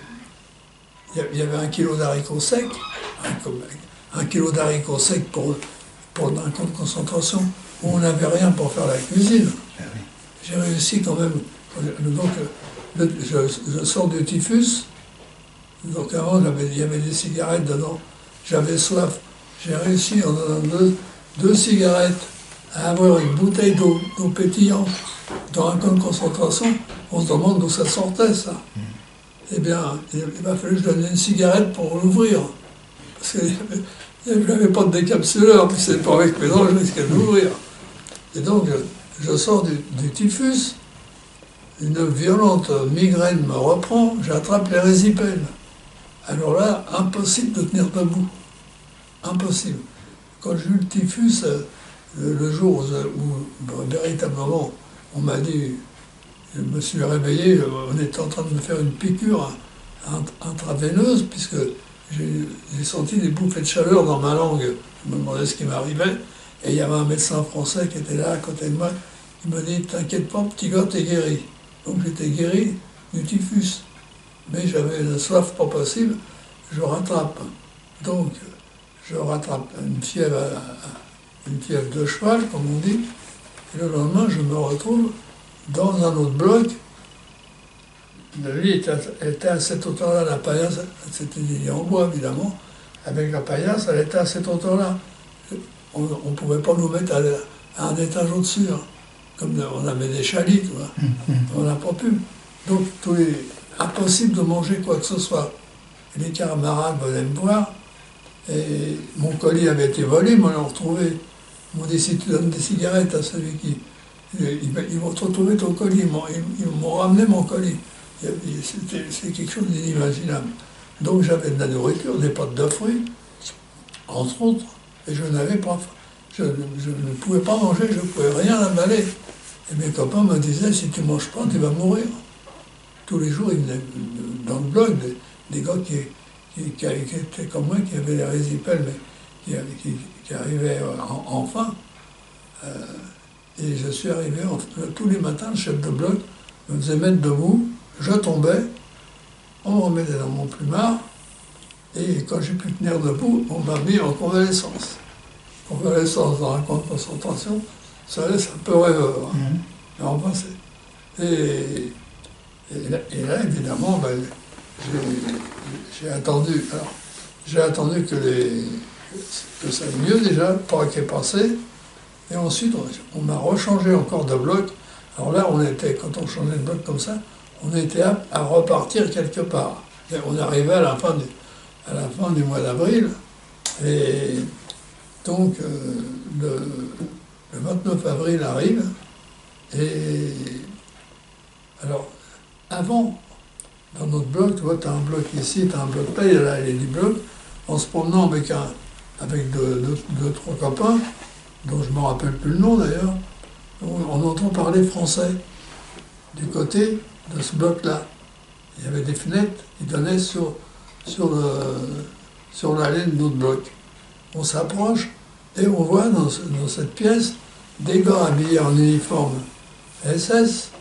il y a- il y avait un kilo d'haricots secs, un, comme- un kilo d'haricots secs pour, pour un camp de concentration, où on n'avait rien pour faire la cuisine. Ah oui. J'ai réussi quand même, donc le- je, je sors du typhus, donc avant j'avais- il y avait des cigarettes dedans, j'avais soif, j'ai réussi en donnant deux, deux cigarettes à avoir une bouteille d'eau d'eau pétillante dans un camp de concentration. On se demande d'où ça sortait ça. Eh bien, il il m'a fallu que je donne une cigarette pour l'ouvrir, parce que je n'avais pas de décapsuleur, puis c'est pas avec mes dents, je risquais de l'ouvrir. Et donc, je, je sors du, du typhus, une violente migraine me reprend, j'attrape les résipènes. Alors là, impossible de tenir debout. Impossible. Quand j'ai eu le typhus, euh, le, le jour où, où, bah, véritablement on m'a dit, je me suis réveillé, euh, on était en train de me faire une piqûre int- intraveineuse, puisque j'ai j'ai senti des bouffées de chaleur dans ma langue. Je me demandais ce qui m'arrivait. Et il y avait un médecin français qui était là à côté de moi. Il me dit, t'inquiète pas, petit gars, t'es guéri. Donc j'étais guéri du typhus. Mais j'avais une soif pas possible, je rattrape. Donc je rattrape une fièvre, une fièvre de cheval, comme on dit, et le lendemain, je me retrouve dans un autre bloc. Le lit était, était à cette hauteur-là, la paillasse, c'était des lits en bois, évidemment, avec la paillasse, elle était à cette hauteur-là. On ne pouvait pas nous mettre à, à un étage au-dessus, hein. Comme on avait des chalits, tu vois. On n'a pas pu. Donc, tout est impossible de manger quoi que ce soit. Et les camarades venaient me voir, et mon colis avait été volé, ils m'ont retrouvé. Ils m'ont dit, si tu donnes des cigarettes à celui qui... Ils, ils vont te retrouver ton colis, ils m'ont, ils m'ont ramené mon colis. C'était, c'est quelque chose d'inimaginable. Donc j'avais de la nourriture, des pâtes de fruits, entre autres, et je n'avais pas... Je, je ne pouvais pas manger, je ne pouvais rien avaler. Et mes copains me disaient, si tu ne manges pas, tu vas mourir. Tous les jours, ils venaient dans le blog, des, des gars qui, qui, qui, qui étaient comme moi, qui avaient les résipelles, mais qui, qui, qui arrivaient en, enfin. Euh, et je suis arrivé, en, tous les matins, le chef de bloc me faisait mettre debout, je tombais, on me remettait dans mon plumard, et quand j'ai pu tenir debout, on m'a mis en convalescence. Convalescence dans un camp de concentration, ça laisse un peu rêveur. Hein. Mmh. Mais enfin, c'est... Et, et, là, et là, évidemment, ben, j'ai, j'ai attendu... Alors, j'ai attendu que, les, que ça aille mieux déjà, pas qu'il ait passé. Et ensuite, on, on m'a rechangé encore de bloc. Alors là, on était, quand on changeait de bloc comme ça, on était apte à repartir quelque part. Et on arrivait à la fin du, à la fin du mois d'avril. Et donc, euh, le, le vingt-neuf avril arrive. Et alors, avant, dans notre bloc, tu vois, tu as un bloc ici, tu as un bloc là, il y a là les dix blocs. En se promenant avec, un, avec deux, deux, deux, trois copains, dont je ne me rappelle plus le nom d'ailleurs, on, on entend parler français du côté de ce bloc-là. Il y avait des fenêtres qui donnaient sur, sur, le, sur l'allée de notre bloc. On s'approche et on voit dans, dans cette pièce des gars habillés en uniforme S S,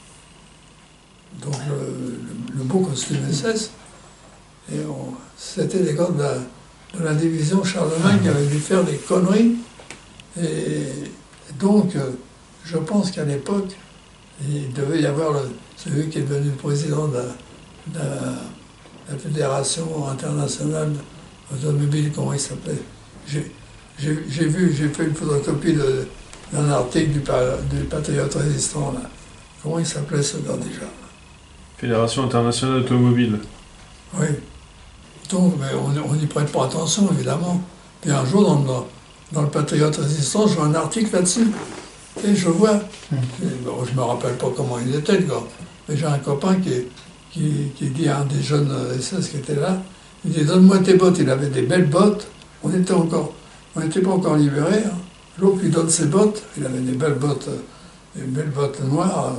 donc le, le, le beau costume S S, et on, c'était des gars de la, de la division Charlemagne qui avaient dû faire des conneries. Et donc, je pense qu'à l'époque, il devait y avoir le, celui qui est devenu président de la, de la, la Fédération internationale automobile, comment il s'appelait. J'ai, j'ai, j'ai vu, j'ai fait une photocopie de, d'un article du, du Patriote Résistant, là. Comment il s'appelait ce gars déjà? Fédération internationale automobile. Oui. Donc, mais on n'y prête pas attention, évidemment. Puis un jour, dans le, dans le Patriote Résistant, je vois un article là-dessus. Et je vois, mmh. bon, je ne me rappelle pas comment il était, le gars, mais j'ai un copain qui, qui, qui dit à un des jeunes S S qui était là, il dit, donne-moi tes bottes. Il avait des belles bottes. On était encore, on n'était pas encore libérés. Hein. L'autre lui donne ses bottes. Il avait des belles bottes, des belles bottes noires.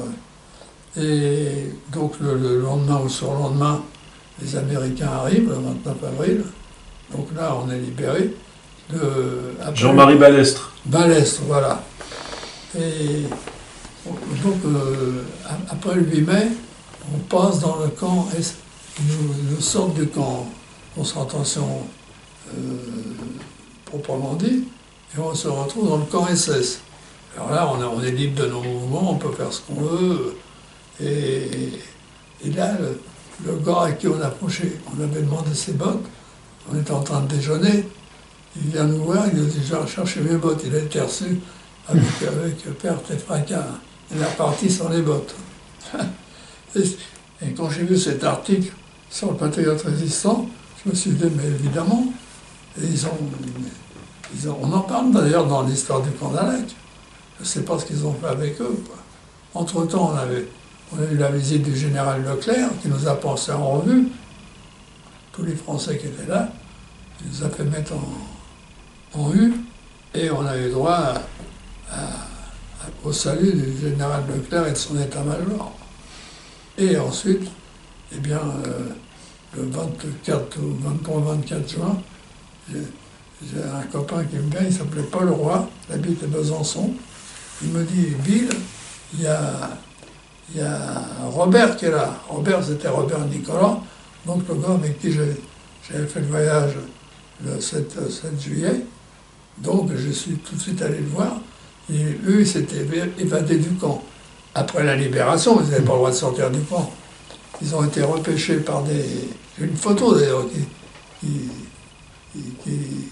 Et donc le, le lendemain ou sur le lendemain, les Américains arrivent, le vingt-neuf avril. Donc là, on est libérés. Jean-Marie Balestre. Balestre, voilà. Et donc, euh, après le huit mai, on passe dans le camp, nous, nous sortent du camp concentration euh, proprement dit, et on se retrouve dans le camp S S. Alors là, on, a, on est libre de nos mouvements, on peut faire ce qu'on veut. Et, et là, le, le gars à qui on approchait, on avait demandé ses bottes, on était en train de déjeuner, il vient nous voir, il nous dit, j'ai recherché mes bottes, il a été reçu avec, avec perte et fracas. Il est reparti sans les bottes. et, et quand j'ai vu cet article sur le Patriote Résistant, je me suis dit, mais évidemment, et ils ont, ils ont, on en parle d'ailleurs dans l'histoire du camp d'Alac. Je ne sais pas ce qu'ils ont fait avec eux, quoi. Entre-temps, on avait, on a eu la visite du général Leclerc, qui nous a passé en revue, tous les Français qui étaient là, il nous a fait mettre en, en U, et on a eu droit à, à, à, au salut du général Leclerc et de son état-major. Et ensuite, eh bien, euh, le vingt-quatre ou vingt-trois vingt-quatre juin, j'ai, j'ai un copain qui me vient, il s'appelait Paul Roy, il habite à Besançon. Il me dit, Bill, il y a, il y a Robert qui est là. Robert, c'était Robert Nicolas, donc le gars avec qui j'avais, j'avais fait le voyage le sept juillet. Donc je suis tout de suite allé le voir. Et eux, ils s'étaient évadés du camp. Après la libération, ils n'avaient pas le droit de sortir du camp. Ils ont été repêchés par des... J'ai une photo d'ailleurs qui... qui, qui, qui...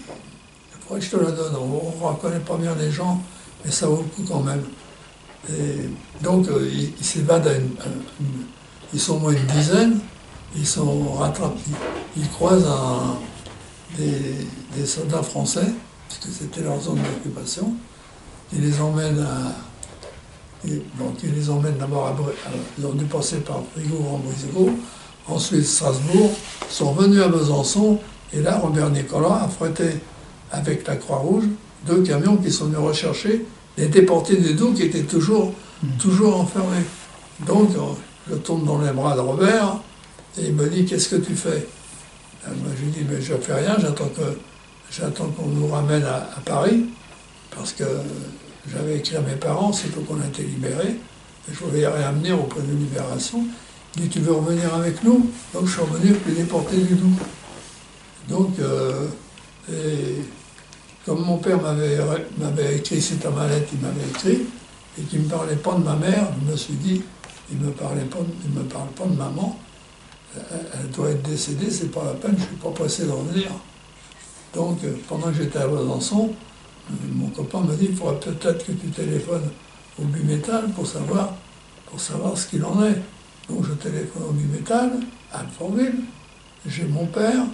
Il faudrait que je te la donne. On ne reconnaît pas bien les gens, mais ça vaut le coup quand même. Et donc euh, ils, ils s'évadent à une, à une... Ils sont au moins une dizaine. Ils sont rattrapés. Ils croisent un, des, des soldats français, parce que c'était leur zone d'occupation. Ils les emmènent à... Et donc ils les emmènent d'abord à, à... Ils ont dû passer par Fribourg en Brisgau, ensuite Strasbourg, sont venus à Besançon, et là Robert Nicolas a frété avec la Croix-Rouge deux camions qui sont venus rechercher les déportés du Doubs qui étaient toujours, mmh. toujours enfermés. Donc je tourne dans les bras de Robert, et il me dit « Qu'est-ce que tu fais ?» Moi je lui dis « Mais je ne fais rien, j'attends que, j'attends qu'on nous ramène à, à Paris, parce que j'avais écrit à mes parents, c'est qu'on a été libérés, et je voulais les réamener auprès de Libération. Il dit, tu veux revenir avec nous? Donc je suis revenu avec les déportés du Doubs. Donc, euh, et comme mon père m'avait, m'avait écrit, c'est ta mallette, il m'avait écrit, et qu'il ne me parlait pas de ma mère, je me suis dit, il ne me, parlait pas de, il me parle pas de maman, elle, elle doit être décédée, c'est pas la peine, je ne suis pas pressé de revenir. Donc, pendant que j'étais à Besançon, mon copain m'a dit, il faudrait peut-être que tu téléphones au Bimétal pour savoir, pour savoir ce qu'il en est. Donc je téléphone au Bimétal, à Alfortville, j'ai mon père,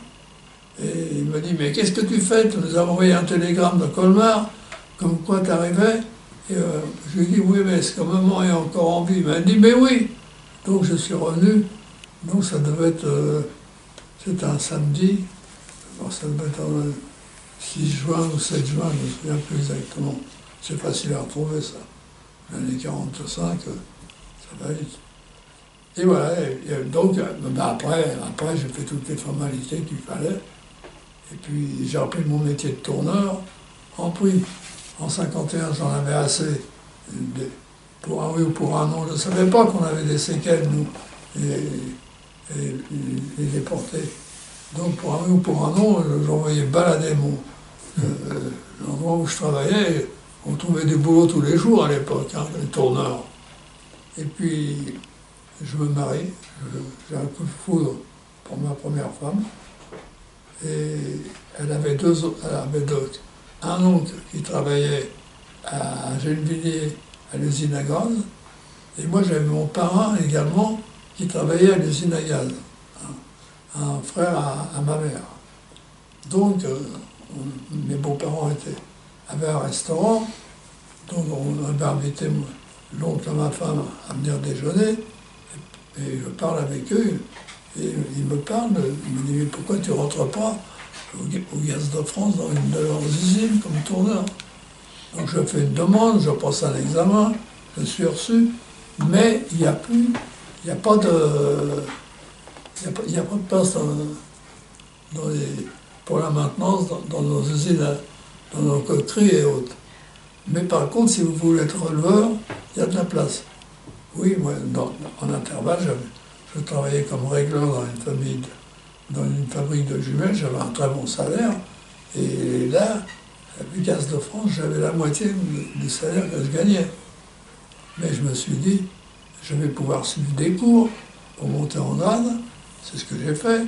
et il me dit, mais qu'est-ce que tu fais? Tu nous as envoyé un télégramme de Colmar, comme quoi tu arrivais. Et euh, je lui ai dit, oui, mais est-ce que maman est encore en vie? Il m'a dit, mais oui. Donc je suis revenu, donc ça devait être, euh, c'était un samedi, alors ça devait être... Euh, six juin ou sept juin, je ne me souviens plus exactement. C'est facile à retrouver ça. L'année quarante-cinq, ça va vite. Et voilà, et, et donc ben après, après j'ai fait toutes les formalités qu'il fallait. Et puis j'ai repris mon métier de tourneur. En prix, en cinquante et un, j'en avais assez. De, pour un oui ou pour un non, je ne savais pas qu'on avait des séquelles, nous, et, et, et les déportés. Donc pour un oui ou pour un non, j'envoyais balader mon, euh, l'endroit où je travaillais. On trouvait du boulot tous les jours à l'époque, hein, les tourneurs. Et puis je me marie, j'ai un coup de foudre pour ma première femme. Et elle avait deux, elle avait deux, un oncle qui travaillait à Gennevilliers à l'usine à gaz, et moi j'avais mon parrain également qui travaillait à l'usine à gaz. Un frère à, à ma mère. Donc, euh, on, mes beaux-parents étaient, avaient un restaurant, donc on avait invité l'oncle à ma femme à venir déjeuner, et, et je parle avec eux, et ils me parlent, ils me disent, mais pourquoi tu ne rentres pas au, au Gaz de France dans une de leurs usines comme tourneur? Donc je fais une demande, je passe un examen, je suis reçu, mais il n'y a plus, il n'y a pas de... Il n'y a, a pas de place dans, dans les, pour la maintenance dans, dans nos usines, dans nos coqueries et autres. Mais par contre, si vous voulez être releveur, il y a de la place. Oui, moi, dans, en intervalle, je travaillais comme régleur dans une, famille de, dans une fabrique de jumelles, j'avais un très bon salaire. Et là, à Gaz de France, j'avais la moitié du, du salaire que je gagnais. Mais je me suis dit, je vais pouvoir suivre des cours pour monter en grade. C'est ce que j'ai fait.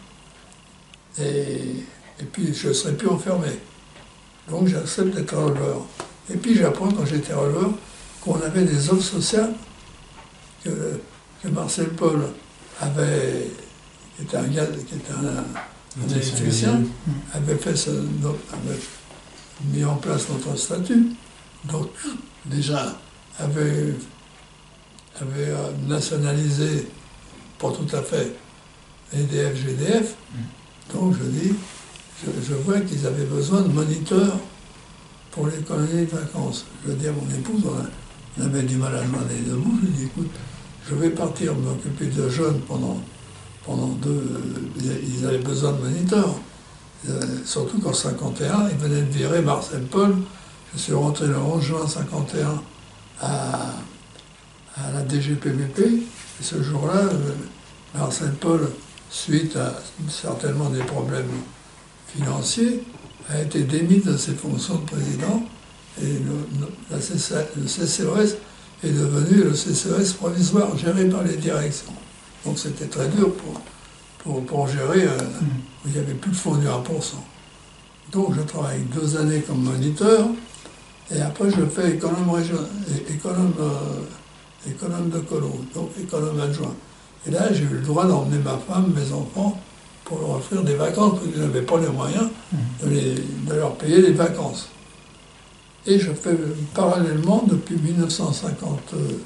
Et, et puis, je ne serai plus enfermé. Donc, j'accepte d'être releveur. Et puis, j'apprends, quand j'étais releveur, qu'on avait des offres sociales que, que Marcel Paul avait, qui était un gars, qui était un, un électricien, avait, fait ce, avait mis en place notre statut. Donc, déjà, avait, avait nationalisé, pas tout à fait, E D F, G D F. Donc je dis, je, je vois qu'ils avaient besoin de moniteurs pour les colonies de vacances. Je dis à mon épouse, on avait du mal à joindre les deux bouts, je lui dis, écoute, je vais partir m'occuper de jeunes pendant, pendant deux... Ils avaient besoin de moniteurs. Surtout qu'en cinquante et un, ils venaient de virer Marcel Paul. Je suis rentré le onze juin cinquante et un à, à la D G P V P. Et ce jour-là, Marcel Paul, suite à certainement des problèmes financier, a été démis de ses fonctions de président et le, le, la C C, le C C O S est devenu le C C O S provisoire géré par les directions. Donc c'était très dur pour, pour, pour gérer, euh, où il n'y avait plus de fonds du un pour cent. Donc je travaille deux années comme moniteur et après je fais économe, région, économe, euh, économe de colo, donc économe adjoint. Et là j'ai eu le droit d'emmener ma femme, mes enfants, pour leur offrir des vacances, parce que je n'avais pas les moyens de, les, de leur payer les vacances. Et je fais parallèlement, depuis mille neuf cent cinquante-deux,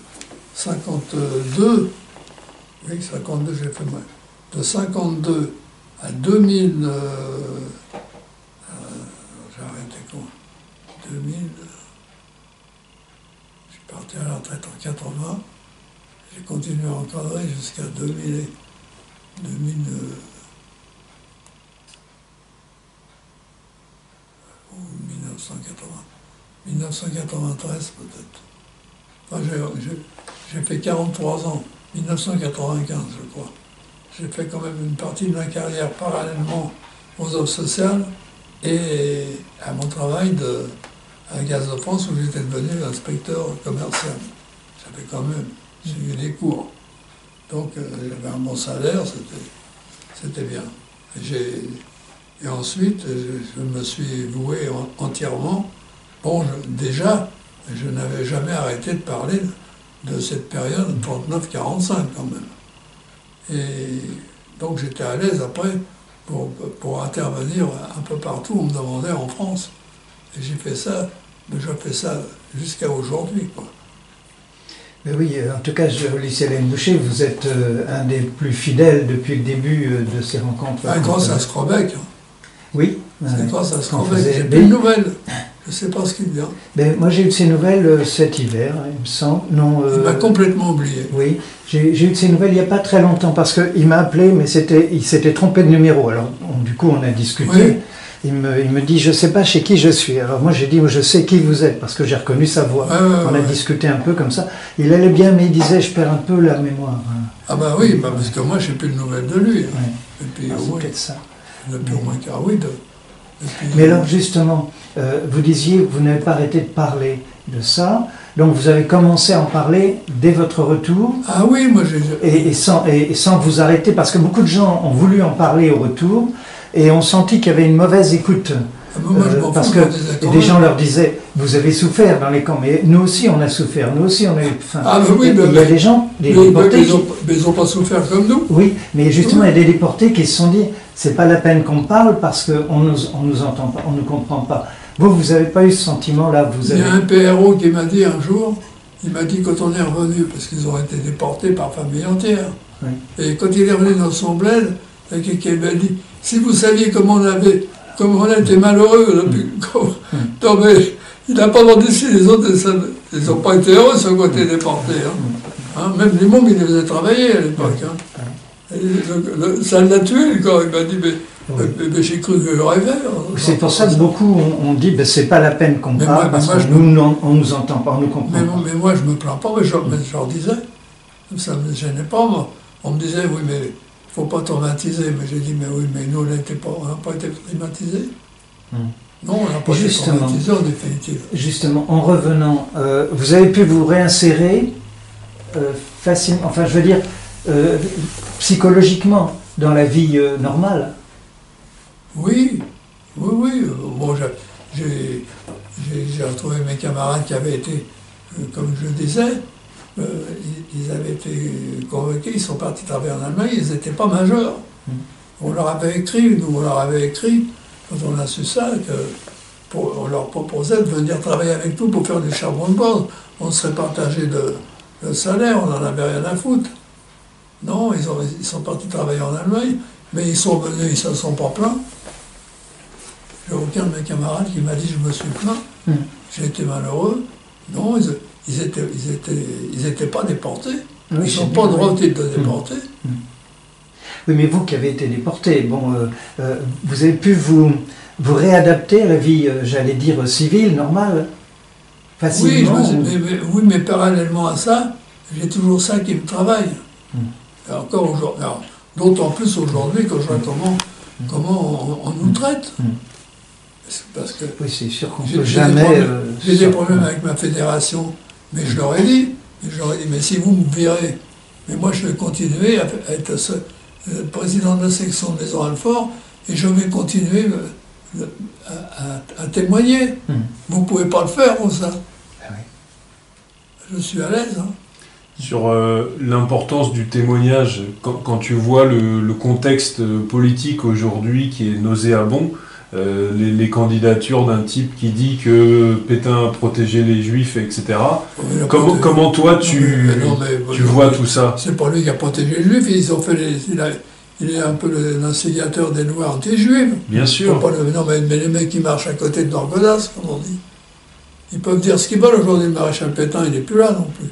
oui, cinquante-deux, j'ai fait moi, de cinquante-deux à deux mille, euh, euh, j'ai arrêté quoi, deux mille, je suis parti à la retraite en quatre-vingts, j'ai continué à encadrer jusqu'à deux mille, deux mille, euh, mille neuf cent quatre-vingts, mille neuf cent quatre-vingt-treize peut-être. Enfin, j'ai fait quarante-trois ans, mille neuf cent quatre-vingt-quinze je crois. J'ai fait quand même une partie de ma carrière parallèlement aux offres sociales et à mon travail de, à Gaz de France où j'étais devenu inspecteur commercial. J'avais quand même suivi des cours. Donc euh, j'avais un bon salaire, c'était bien. Et, et ensuite, je, je me suis voué en, entièrement. Bon, je, déjà, je n'avais jamais arrêté de parler de cette période trente-neuf quarante-cinq quand même. Et donc j'étais à l'aise après pour, pour intervenir un peu partout, on me demandait en France. Et j'ai fait ça, mais je fais ça jusqu'à aujourd'hui, quoi. Mais oui, en tout cas, Lycée Hélène Boucher, vous êtes euh, un des plus fidèles depuis le début euh, de ces rencontres. Ah, grâce à Scrobec. Oui. C'est ouais, grâce à Scrobec. faisait... J'ai plus de nouvelles. Je ne sais pas ce qu'il vient. Ben, moi, j'ai eu de ces nouvelles euh, cet hiver, il me semble. Non, euh... Il m'a complètement oublié. Oui, j'ai eu de ces nouvelles il n'y a pas très longtemps, parce qu'il m'a appelé, mais il s'était trompé de numéro. Alors, on, du coup, on a discuté. Oui. Il me, il me dit, je ne sais pas chez qui je suis. Alors moi, j'ai dit, je sais qui vous êtes, parce que j'ai reconnu sa voix. Ouais, ouais, on a ouais. discuté un peu comme ça. Il allait bien, mais il disait, je perds un peu la mémoire. Ah bah oui, bah parce que moi, je n'ai plus de nouvelles de lui. Ouais. Et puis, Ah, c'est oui, peut-être ça. depuis au moins car oui. De... Puis, mais alors, justement, euh, vous disiez que vous n'avez pas arrêté de parler de ça. Donc, vous avez commencé à en parler dès votre retour. Ah oui, moi j'ai... Et, et, sans, et, et sans vous arrêter, parce que beaucoup de gens ont voulu en parler au retour, et ont senti qu'il y avait une mauvaise écoute. Ah ben moi, je Euh, m'en parce fous, que je disais quand et des même. gens leur disaient, vous avez souffert dans les camps, mais nous aussi on a souffert, nous aussi on a eu faim. Ah ben oui, Et mais- il y a des gens, des Mais, mais, déportés mais qui... ils ont- mais ils n'ont pas souffert comme nous. Oui, mais justement il y a des déportés qui se sont dit, c'est pas la peine qu'on parle parce qu'on nous, on nous entend pas, on nous comprend pas. Vous, vous n'avez pas eu ce sentiment-là, vous Il y avez... a un P R O qui m'a dit un jour, il m'a dit quand on est revenu, parce qu'ils ont été déportés par famille entière, Oui. et quand il est revenu dans son bled, il y a quelqu'un qui m'a dit, si vous saviez comment on avait, comment on était malheureux, depuis, comme- non mais il n'a pas demandé si les autres, ils n'ont pas été heureux ceux qui ont été déportés. Hein. Hein, même les mômes, ils les faisaient travailler à l'époque. Hein. Et le- le- ça l'a tué, le corps. Il m'a dit, mais, Oui. mais- mais j'ai cru que je rêvais. C'est pour ça que beaucoup ont, ont dit, ben, c'est pas la peine qu'on Mais parle moi- mais parce moi, que je nous, non, on nous entend pas, on nous comprend Mais, pas. mais moi, je me plains pas, mais je, mais je leur disais. Ça ne me gênait pas, moi. On me disait, oui, mais il ne faut pas traumatiser. Mais j'ai dit, mais oui, mais nous, on n'a pas, pas été traumatisés. Hmm. Non, on n'a pas été Justement. traumatisés, en définitive. Justement, en revenant, euh, vous avez pu vous réinsérer euh, facilement, enfin je veux dire, euh, psychologiquement dans la vie euh, normale. Oui, oui, oui. euh, Bon, j'ai- j'ai j'ai- j'ai retrouvé mes camarades qui avaient été, euh, comme je le disais, euh, ils, ils avaient été convoqués, ils sont partis travailler en Allemagne, ils n'étaient pas majeurs. Mm. On leur avait écrit, nous on leur avait écrit, quand on a su ça, que pour- on leur proposait de venir travailler avec nous pour faire du charbon de bois. On serait partagé de, le salaire, on n'en avait rien à foutre. Non, ils, ont, ils sont partis travailler en Allemagne, mais ils sont venus, ils ne se sont pas plaints. J'ai aucun de mes camarades qui m'a dit je me suis plaint, Mm. j'ai été malheureux. Non, ils ils étaient, ils étaient, ils étaient pas déportés. Oui, ils c'est n'ont bien, pas le droit oui. d'être déportés. Oui, mais vous qui avez été déporté, bon, euh, euh, vous avez pu vous, vous réadapter à la vie, euh, j'allais dire, civile, normale, Oui, je facilement. me suis- ou- mais, mais- oui, mais parallèlement à ça, j'ai toujours ça qui me travaille. Mm. Et encore aujourd'hui. alors, D'autant plus aujourd'hui, quand je vois comment comment on, on nous traite. Mm. Parce que Oui, c'est sûr qu'on ne j'ai peut j'ai jamais... des problèmes, euh, j'ai des sortir. problèmes avec ma fédération, mais je leur ai dit, je leur ai dit, mais si vous me virez, mais moi je vais continuer à à être ce- le président de la section de Maison-Alfort, et je vais continuer euh, à, à- à témoigner. Mm. Vous ne pouvez pas le faire, comme ça. Ah oui. Je suis à l'aise. Hein. Sur euh, l'importance du témoignage, quand, quand tu vois le, le contexte politique aujourd'hui qui est nauséabond, euh, les, les candidatures d'un type qui dit que Pétain a protégé les Juifs, et cetera. Il a Comment, protégé- comment toi tu, Non, mais- non, mais- tu non, vois mais- tout ça? C'est pas lui qui a protégé les Juifs, ils ont fait les, il, a- il est un peu le- l'instigateur des lois anti-juives. Bien Faut sûr. pas le- non, mais, mais les mecs qui marchent à côté de Dorgodas, comme on dit, ils peuvent dire ce qu'ils veulent. Aujourd'hui, le maréchal Pétain, il n'est plus là non plus.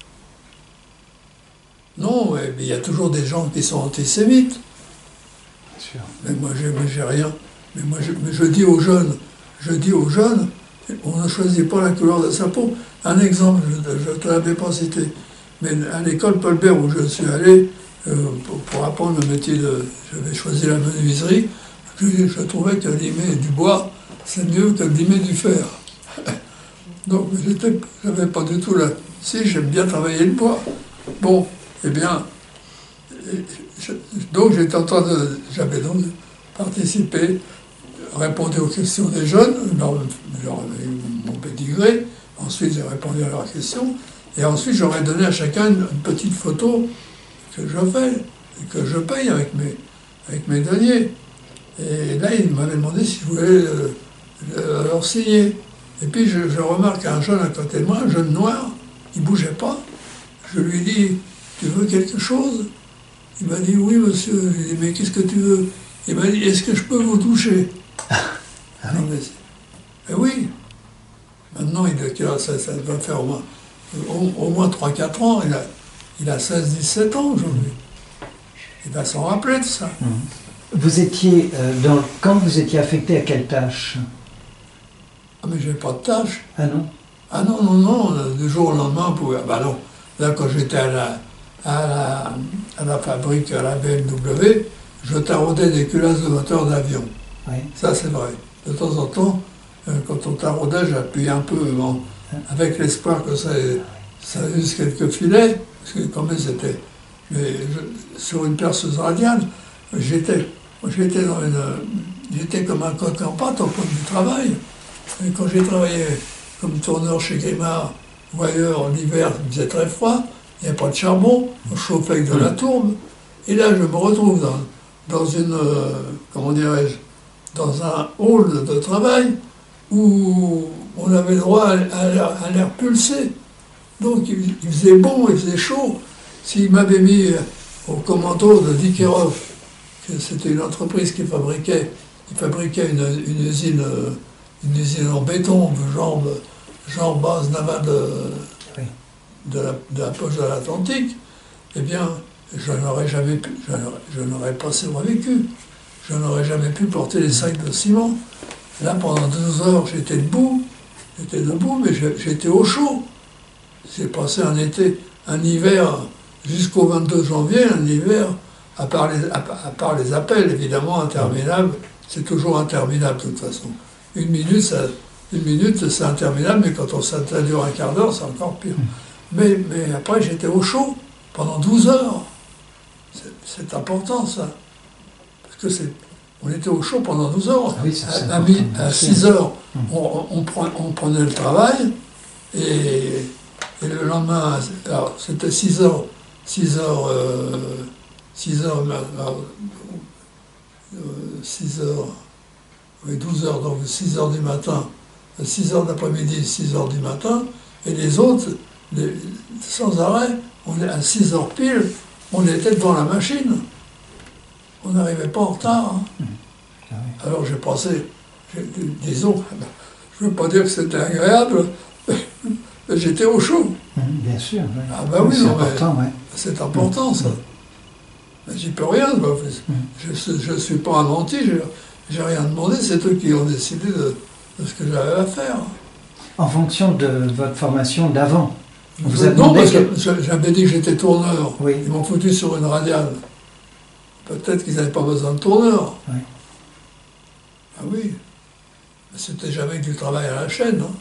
Non, mais mais il y a toujours des gens qui sont antisémites. Bien sûr. Mais moi, j'ai, mais j'ai rien. Mais moi, je, mais je dis aux jeunes, je dis aux jeunes, on ne choisit pas la couleur de sa peau. Un exemple, je ne te l'avais pas cité, mais à l'école Paul Bert où je suis allé, euh, pour, pour apprendre le métier de... J'avais choisi la menuiserie, je, je trouvais que limer du bois, c'est mieux que limer du fer. Donc, je n'avais pas du tout là. Si, j'aime bien travailler le bois. Bon, eh bien, je- donc j'étais en train de... J'avais donc participé, répondu aux questions des jeunes, leur, leur, mon pédigré. Ensuite, j'ai répondu à leurs questions. Et ensuite, j'aurais donné à chacun une, une petite photo que je fais, et que je paye avec mes, avec mes deniers. Et là, ils m'avaient demandé si je voulais euh, le- leur signer. Et puis, je, je remarque un jeune à côté de moi, un jeune noir, il ne bougeait pas. Je lui dis, tu veux quelque chose? Il m'a dit, oui, monsieur. Je lui ai dit, mais qu'est-ce que tu veux? Il m'a dit, est-ce que je peux vous toucher? Ah Non, mais, c'est- mais oui. Maintenant, il, a- ça, ça doit faire au moins, au, au moins trois quatre ans. Il a, il a seize dix-sept ans aujourd'hui. Il va s'en rappeler de ça. Vous étiez, euh, dans, quand vous étiez affecté à quelle tâche? Ah, mais j'ai pas de tâche. Ah non? Ah non, non, non, euh, du jour au lendemain, on pouvait... Ah bah non, là, quand j'étais à la, à, la, à la fabrique, à la B M W, je taraudais des culasses de moteur d'avion. Oui. Ça, c'est vrai. De temps en temps, euh, quand on taraudait, j'appuyais un peu, bon, avec l'espoir que ça, ça use quelques filets, parce que quand même, c'était... Mais je- sur une perceuse radiale, j'étais j'étais dans une... J'étais comme un coq en pâte au point de vue du travail. Et quand j'ai travaillé comme tourneur chez Grimard ou ailleurs, l'hiver, il faisait très froid, il n'y avait pas de charbon, on chauffait avec de la tourbe. Et là, je me retrouve dans, dans une, euh, comment dirais-je, dans un hall de travail où on avait le droit à, à l'air- à l'air pulsé. Donc il, il faisait bon, il faisait chaud. S'il m'avait mis au commando de Dikérov, que c'était une entreprise qui fabriquait, qui fabriquait une, une usine, euh, une usine en béton, genre, genre base navale de, Oui. de, la, de la poche de l'Atlantique, eh bien, je n'aurais jamais pu, je n'aurais- je n'aurais pas survécu. Je n'aurais jamais pu porter les sacs de ciment. Là, pendant douze heures, j'étais debout, j'étais debout, mais je- j'étais au chaud. J'ai passé un été, un hiver, jusqu'au vingt-deux janvier, un hiver, à part les, à, à part les appels, évidemment, interminables. C'est toujours interminable, de toute façon. Une minute, ça, une minute, c'est interminable, mais quand on, ça dure un quart d'heure, c'est encore pire. Mais, mais après, j'étais au chaud, pendant douze heures. C'est- C'est important, ça. Parce que c'est... On était au chaud pendant douze heures. Ah oui, ça, c'est à, à, mi- important, à bien sûr. six heures, on, on, prend- on prenait le travail, et, et le lendemain, alors, c'était six heures, six heures, euh, six heures, alors, euh, six heures, oui, douze heures, donc six heures du matin, six heures d'après-midi, six heures du matin, et les autres, les- sans arrêt, on est à six heures pile, on était devant la machine. On n'arrivait pas en retard. hein. Ah oui. Alors j'ai passé, j'ai- disons, je ne veux pas dire que c'était agréable, mais j'étais au chaud. Hum, bien sûr. Oui. Ah bah oui, c'est non, mais- important, ouais. C'est important, ça. Mais j'y peux rien. Quoi. Je ne suis pas un menti, j'ai rien demandé, c'est eux qui ont décidé de, de ce que j'avais à faire. En fonction de votre formation d'avant. On vous a Non, demandé parce que que- je- j'avais dit que j'étais tourneur. Oui. Ils m'ont foutu sur une radiale. Peut-être qu'ils n'avaient pas besoin de tourneur. Oui. Ah oui. C'était jamais du travail à la chaîne. Hein.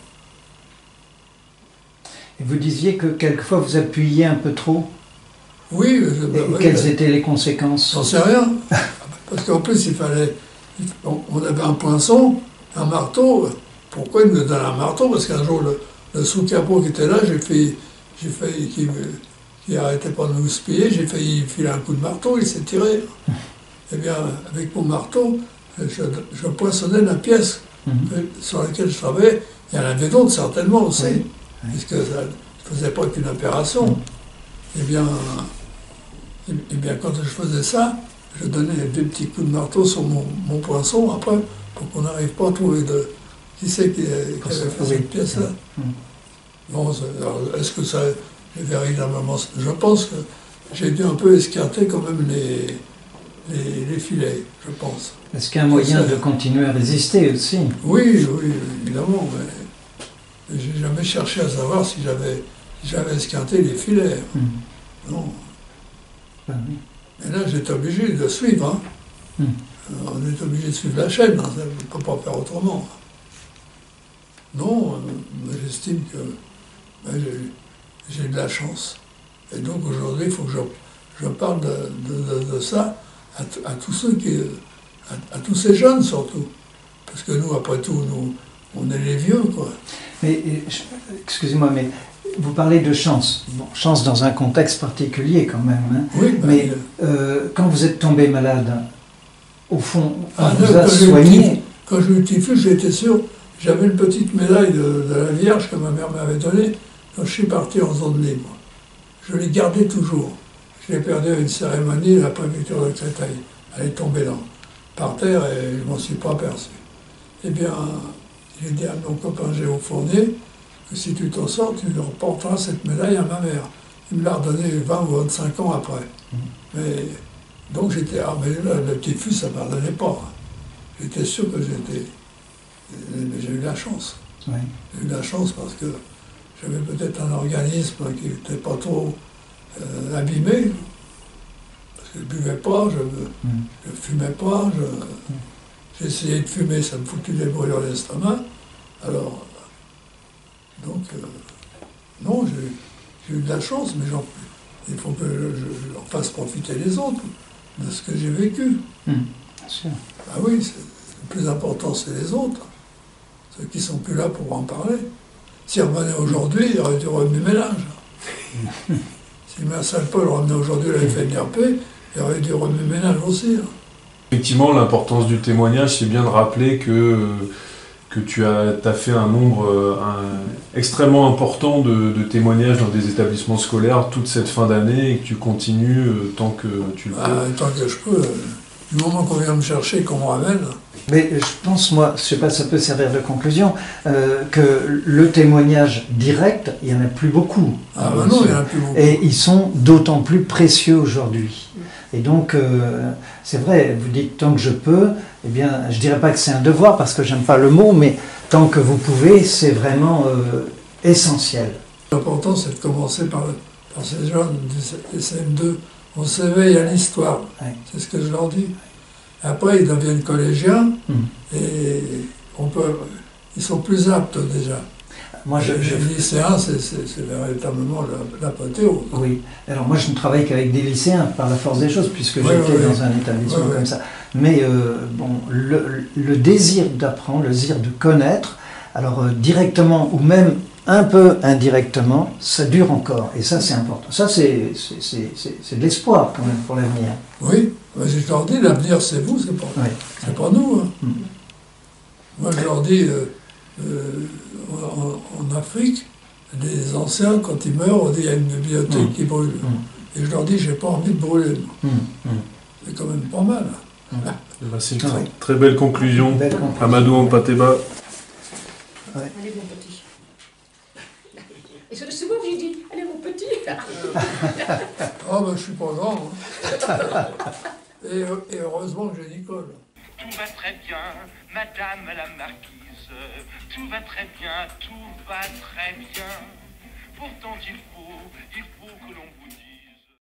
Et vous disiez que quelquefois vous appuyiez un peu trop. Oui. Je, Et bah, quelles oui, étaient les conséquences? j'en sais rien. Parce qu'en plus, il fallait... On, on avait un poinçon, un marteau. Pourquoi il me donne un marteau? Parce qu'un jour, le, le sous-capot qui était là, j'ai failli... J'ai failli qu'il qui arrêtait pas de nous spiller, j'ai failli filer un coup de marteau, il s'est tiré. Eh bien, avec mon marteau, je, je poinçonnais la pièce mm-hmm. sur laquelle je travaillais. Il y en avait d'autres, certainement aussi, oui. Oui. Puisque ça ne faisait pas qu'une opération. Mm-hmm. Eh bien, eh bien, quand je faisais ça, je donnais deux petits coups de marteau sur mon, mon poinçon, après, pour qu'on n'arrive pas à trouver de... Qui c'est qui, qui avait fait cette pièce-là? Mm-hmm. Bon, est-ce que ça est véritablement... Je pense que j'ai dû un peu esquinter quand même les, les, les filets, je pense. Est-ce qu'il y a un moyen de continuer à résister aussi? Oui, oui, évidemment, mais j'ai jamais cherché à savoir si j'avais si j'avais esquinté les filets. Mmh. Non. Ah, oui. Mais là, j'étais obligé de suivre. Hein. Mmh. On est obligé de suivre la chaîne, hein. On ne peut pas faire autrement. Non, j'estime que ben, j'ai de la chance. Et donc aujourd'hui, il faut que je, je parle de, de, de, de ça à, à tous ceux qui, à, à tous ces jeunes surtout. Parce que nous, après tout, nous, on est les vieux, quoi. Mais, excusez-moi, mais vous parlez de chance. Bon, chance dans un contexte particulier quand même. Hein. Oui, ben, mais euh, quand vous êtes tombé malade, au fond, on ah, vous non, a soigné. Quand j'ai eu le typhus, j'étais sûr, j'avais une petite médaille de, de la Vierge que ma mère m'avait donnée quand je suis parti en zone libre. Je l'ai gardée toujours. Je l'ai perdue à une cérémonie à la préfecture de Créteil. Elle est tombée là, par terre, et je ne m'en suis pas aperçu. Eh bien, j'ai dit à mon copain Géo Fournier que si tu t'en sors, tu reporteras cette médaille à ma mère. Il me l'a redonnée vingt ou vingt-cinq ans après. Mmh. Mais, donc j'étais, ah mais là, le typhus, ça ne pardonnait pas. J'étais sûr que j'étais... Mais j'ai eu la chance. Oui. J'ai eu la chance parce que j'avais peut-être un organisme qui n'était pas trop euh, abîmé. Parce que je ne buvais pas, je ne mmh. fumais pas, je... Mmh. J'essayais de fumer, ça me foutait des brûlures à l'estomac. Alors, donc, euh, non, j'ai eu de la chance, mais il faut que je, je leur fasse profiter les autres de ce que j'ai vécu. Mmh, bien sûr. Ah oui, le plus important, c'est les autres. Ceux qui ne sont plus là pour en parler. S'ils revenaient aujourd'hui, il aurait dû remuer ménage. Si Marcel Paul revenait aujourd'hui à la F N R P, il aurait dû remuer ménage aussi. Hein. Effectivement, l'importance du témoignage, c'est bien de rappeler que, que tu as, as fait un nombre un, extrêmement important de, de témoignages dans des établissements scolaires toute cette fin d'année et que tu continues euh, tant que tu le peux. Ah, tant que je peux. Du moment qu'on vient me chercher, qu'on me ramène. Mais je pense, moi, je ne sais pas si ça peut servir de conclusion, euh, que le témoignage direct, il n'y en a plus beaucoup. Ah ben non, il n'y en a plus beaucoup. Et ils sont d'autant plus précieux aujourd'hui. Et donc, euh, c'est vrai, vous dites tant que je peux, eh bien, je ne dirais pas que c'est un devoir, parce que j'aime pas le mot, mais tant que vous pouvez, c'est vraiment euh, essentiel. L'important, c'est de commencer par, par ces jeunes des C M deux. On s'éveille à l'histoire, oui. C'est ce que je leur dis. Après, ils deviennent collégiens, mmh. et on peut, ils sont plus aptes déjà. Moi, je, je... Les lycéens, c'est véritablement l'apothéose. Oui. Alors moi, je ne travaille qu'avec des lycéens, par la force des choses, puisque oui, j'étais oui, dans un établissement oui, comme oui. ça. Mais euh, bon, le, le désir d'apprendre, le désir de connaître, alors euh, directement ou même un peu indirectement, ça dure encore. Et ça, c'est important. Ça, c'est de l'espoir quand même pour l'avenir. Oui, mais je leur dis, l'avenir, c'est vous, c'est pas, oui. c'est pas nous. Hein. Mm. Moi, je leur dis... Euh, Euh, en, en Afrique, les anciens, quand ils meurent, on dit qu'il y a une bibliothèque mmh. qui brûle. Mmh. Et je leur dis, j'ai pas envie de brûler. Mmh. C'est quand même pas mal. Mmh. Bah, c'est une très, très belle conclusion. Belle conclusion. Amadou Ampateba. Ouais. Allez, mon petit. Et c'est souvent que j'ai dit, allez, mon petit. Ah, ben, je suis pas grand. Hein. et, et heureusement que j'ai Nicole. Tout va très bien, madame la marquise. Tout va très bien, tout va très bien. Pourtant il faut, il faut que l'on vous dise.